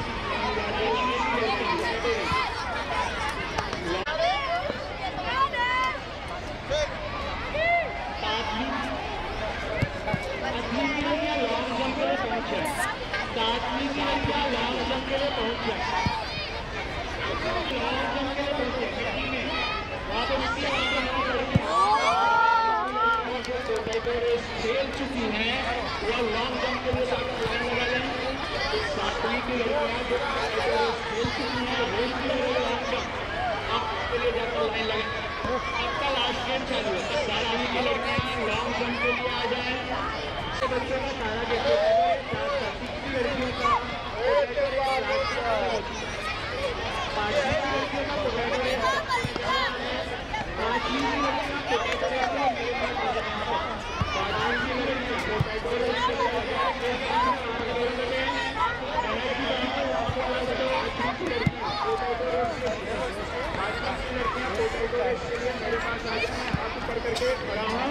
लॉन्ग जंप के लिए पहुंच जाए। सातवीं की लड़कियां लॉन्ग जंप के लिए पहुंच जाए। लॉन्ग जंप के लिए पहुंचे मिट्टी में वहाँ पे मिट्टी पोटैटो रेस खेल चुकी हैं वह लॉन्ग जंप के लिए लाइन लगा लें। सातवीं की लड़कियां जो पोटैटो रेस खेल चुकी हैं रेस के लिए लॉन्ग जंप आप उसके लिए जाकर लाइन लगाएं। आपका लास्ट गेम चालू है। सातवीं की लड़कियां लॉन्ग जंप के लिए आ जाए। बच्चों का सारा गेम लड़कियों का पाँचवीं लड़कियों का पोटैटो रेस पाँचवीं लड़कियों का पोटैटो रेस हाथ ऊपर करके खड़ा हूँ।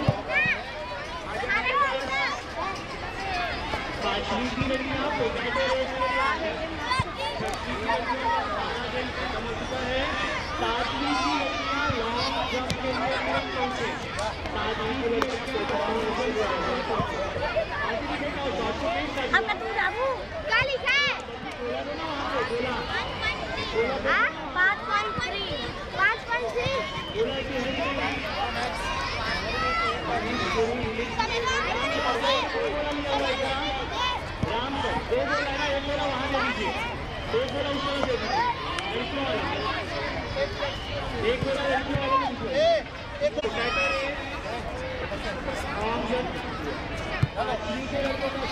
पांचवी की लड़कियां पोटैटो रेस के लिए आई हैं। छठवीं की लड़कियों का सारा दिन खत्म हो चुका है। सातवीं की लड़कियां लॉन्ग जंप के लिए तुरंत पहुंचे। सातवीं की लड़कियां पोटैटो रेस के लिए पहुंचे। आज भी देखा शॉर्ट को नहीं कर अब तू बाबू क्या लिखा है? बोला दो ना वहाँ पे बोला हाँ पाँच पॉइंट थ्री पाँच पॉइंट थ्री बोला कि राम सर दो बोला ना एक बोला वहाँ दे दीजिए दो बोला उस तरह दे दीजिए एक बोला लड़की वाले दे दीजिए एक पोटैटो आम जब पांचवी के लड़कों का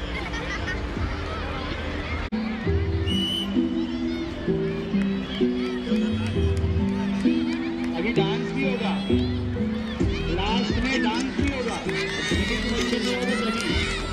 अभी डांस भी होगा लास्ट में डांस भी होगा लेकिन तुम अच्छे से होगा तभी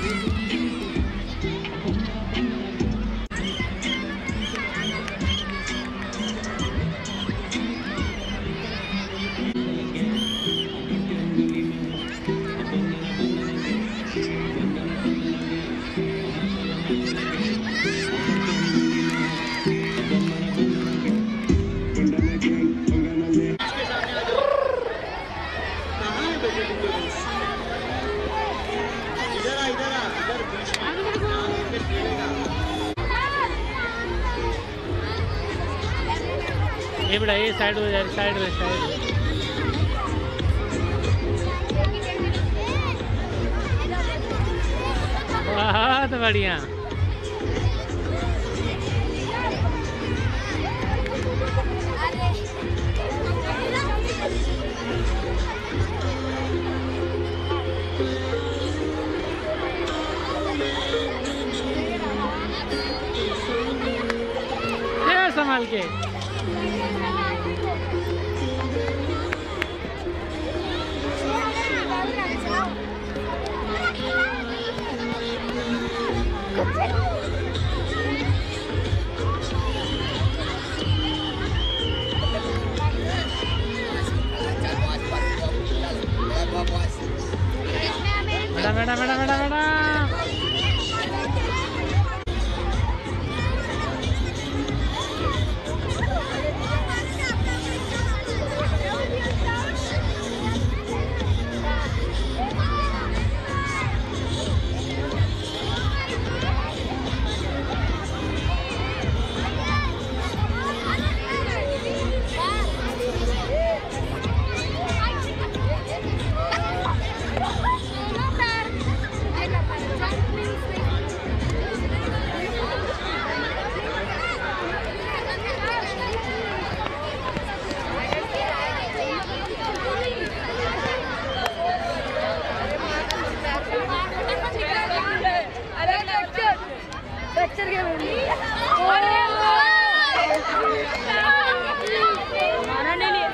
ये बड़ा ये साइड हो जाए साइड हो साइड बहुत बढ़िया। संभाल के बेटा बेटा बेटा बेटा बेटा पिक्चर के माना नहीं लिया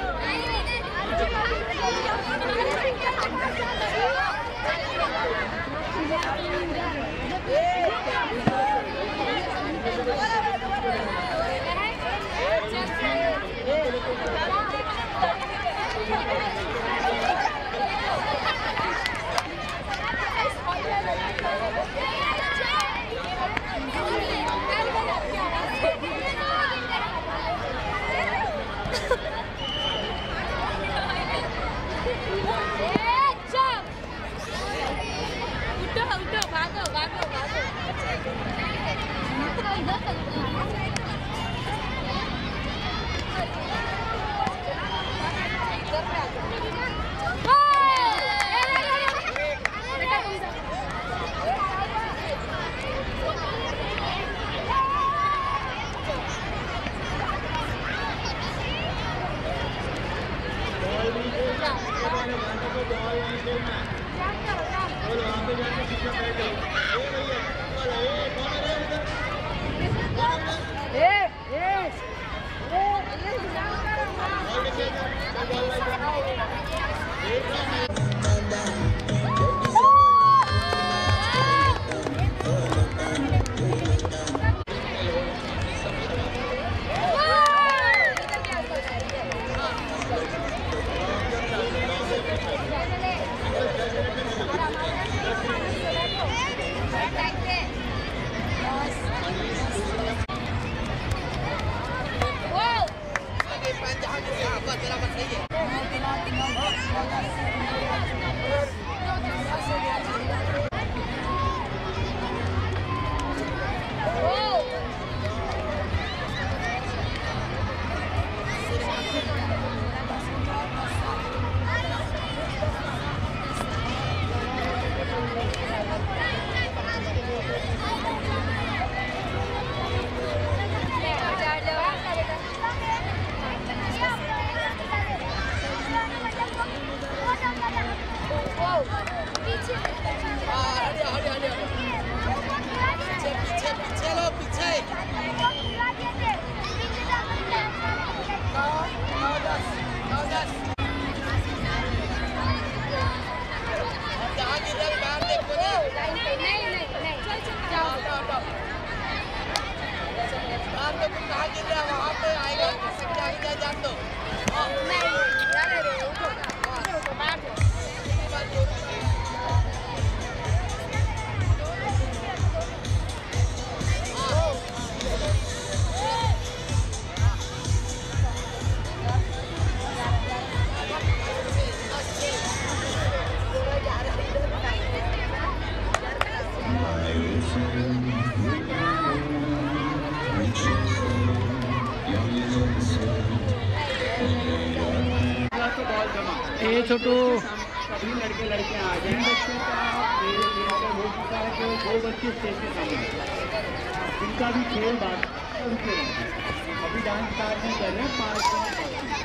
ए छोटू सभी लड़के लड़कियां आ जाएं। बच्चों का हो चुका है कि दो बच्चे स्टेज के सामने इनका भी खेल बात अभी डांस स्टार्ट नहीं कर रहे हैं। पाँच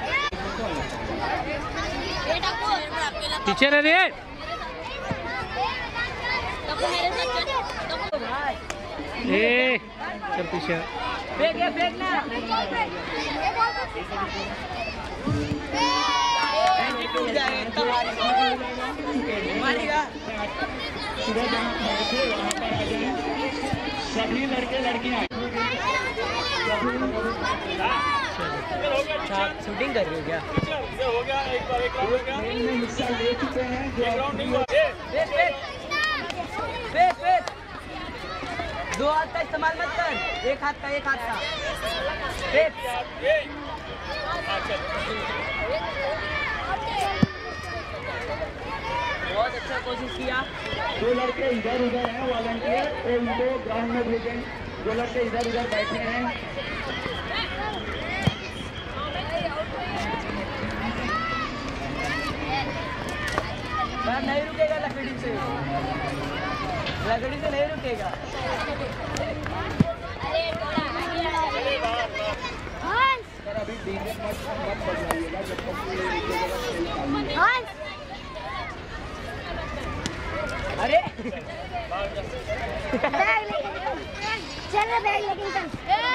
टीचर है रे ए चल पीछे फेंक ये फेंकना टूट जाए मारेगा। सभी लड़के लड़कियां शूटिंग कर रही हो क्या? हो गया एक बार एक राउंड हो गया हिस्सा ले चुके हैं। एक राउंड नहीं हुआ। फेंक फेंक फेंक दो हाथ का इस्तेमाल मत कर। एक हाथ का एक हाथ का फेंक। बहुत अच्छा कोशिश किया। जो लड़के इधर उधर हैं वॉलंटियर तो उनको ग्राउंड में भेजें। जो लड़के इधर उधर बैठे हैं नहीं रुकेगा लकड़ी से लकड़ी से नहीं रुकेगा। अरे चल बैग लेकिन चल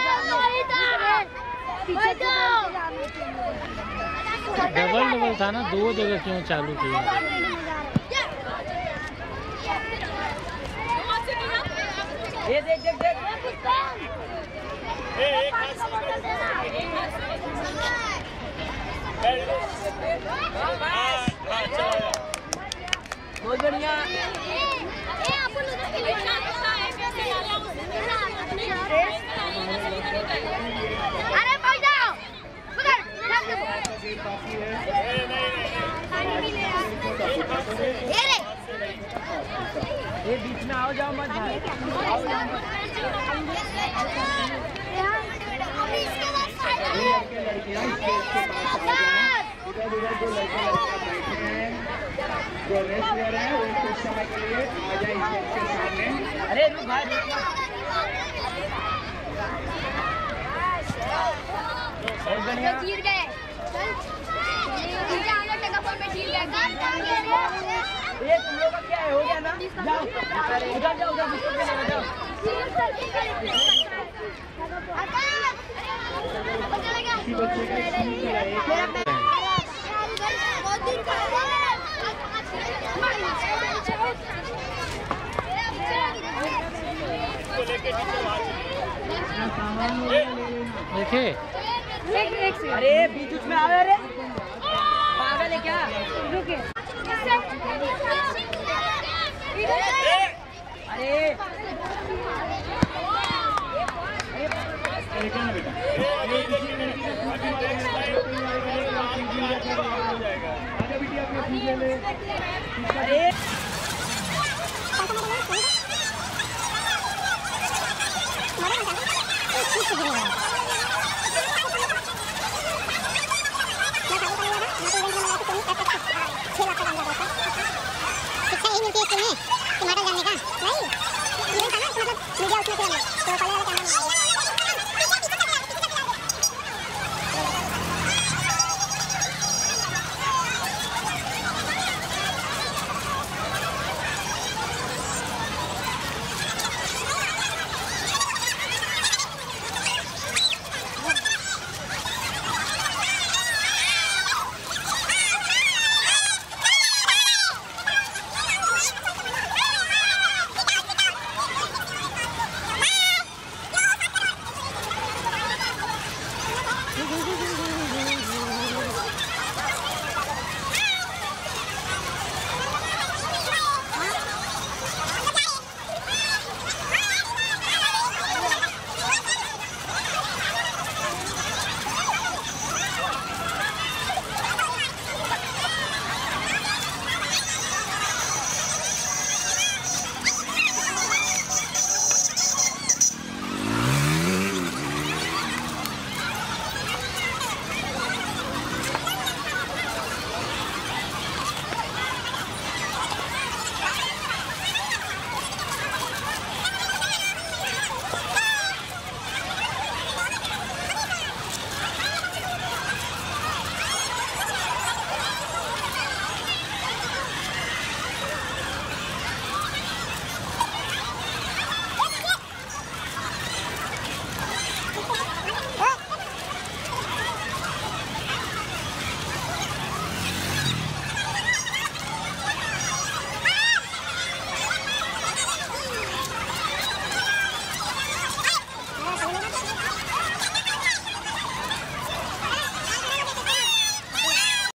डबल डबल था ना, दो जगह क्यों चालू किया? ये देख देख देख बहुत बढ़िया। अरे भाई जाओ उधर ये बीच में आओ जाओ मत जो रेसलर है वो कुछ समय के लिए आ जाए स्टेज के सामने। अरे रुक भाई जीत गए ये तुम लोग का क्या है? हो गया ना? जाओ उधर जाओ उधर बिस्कुट के लेकर जाओ। देखे अरे बीच बीच में आवे। अरे पागल है क्या? रुके अरे अरे शिक्षा यही मिलती है तुम्हें कि मॉडल जानने का नहीं ये था ना मतलब मीडिया उसमें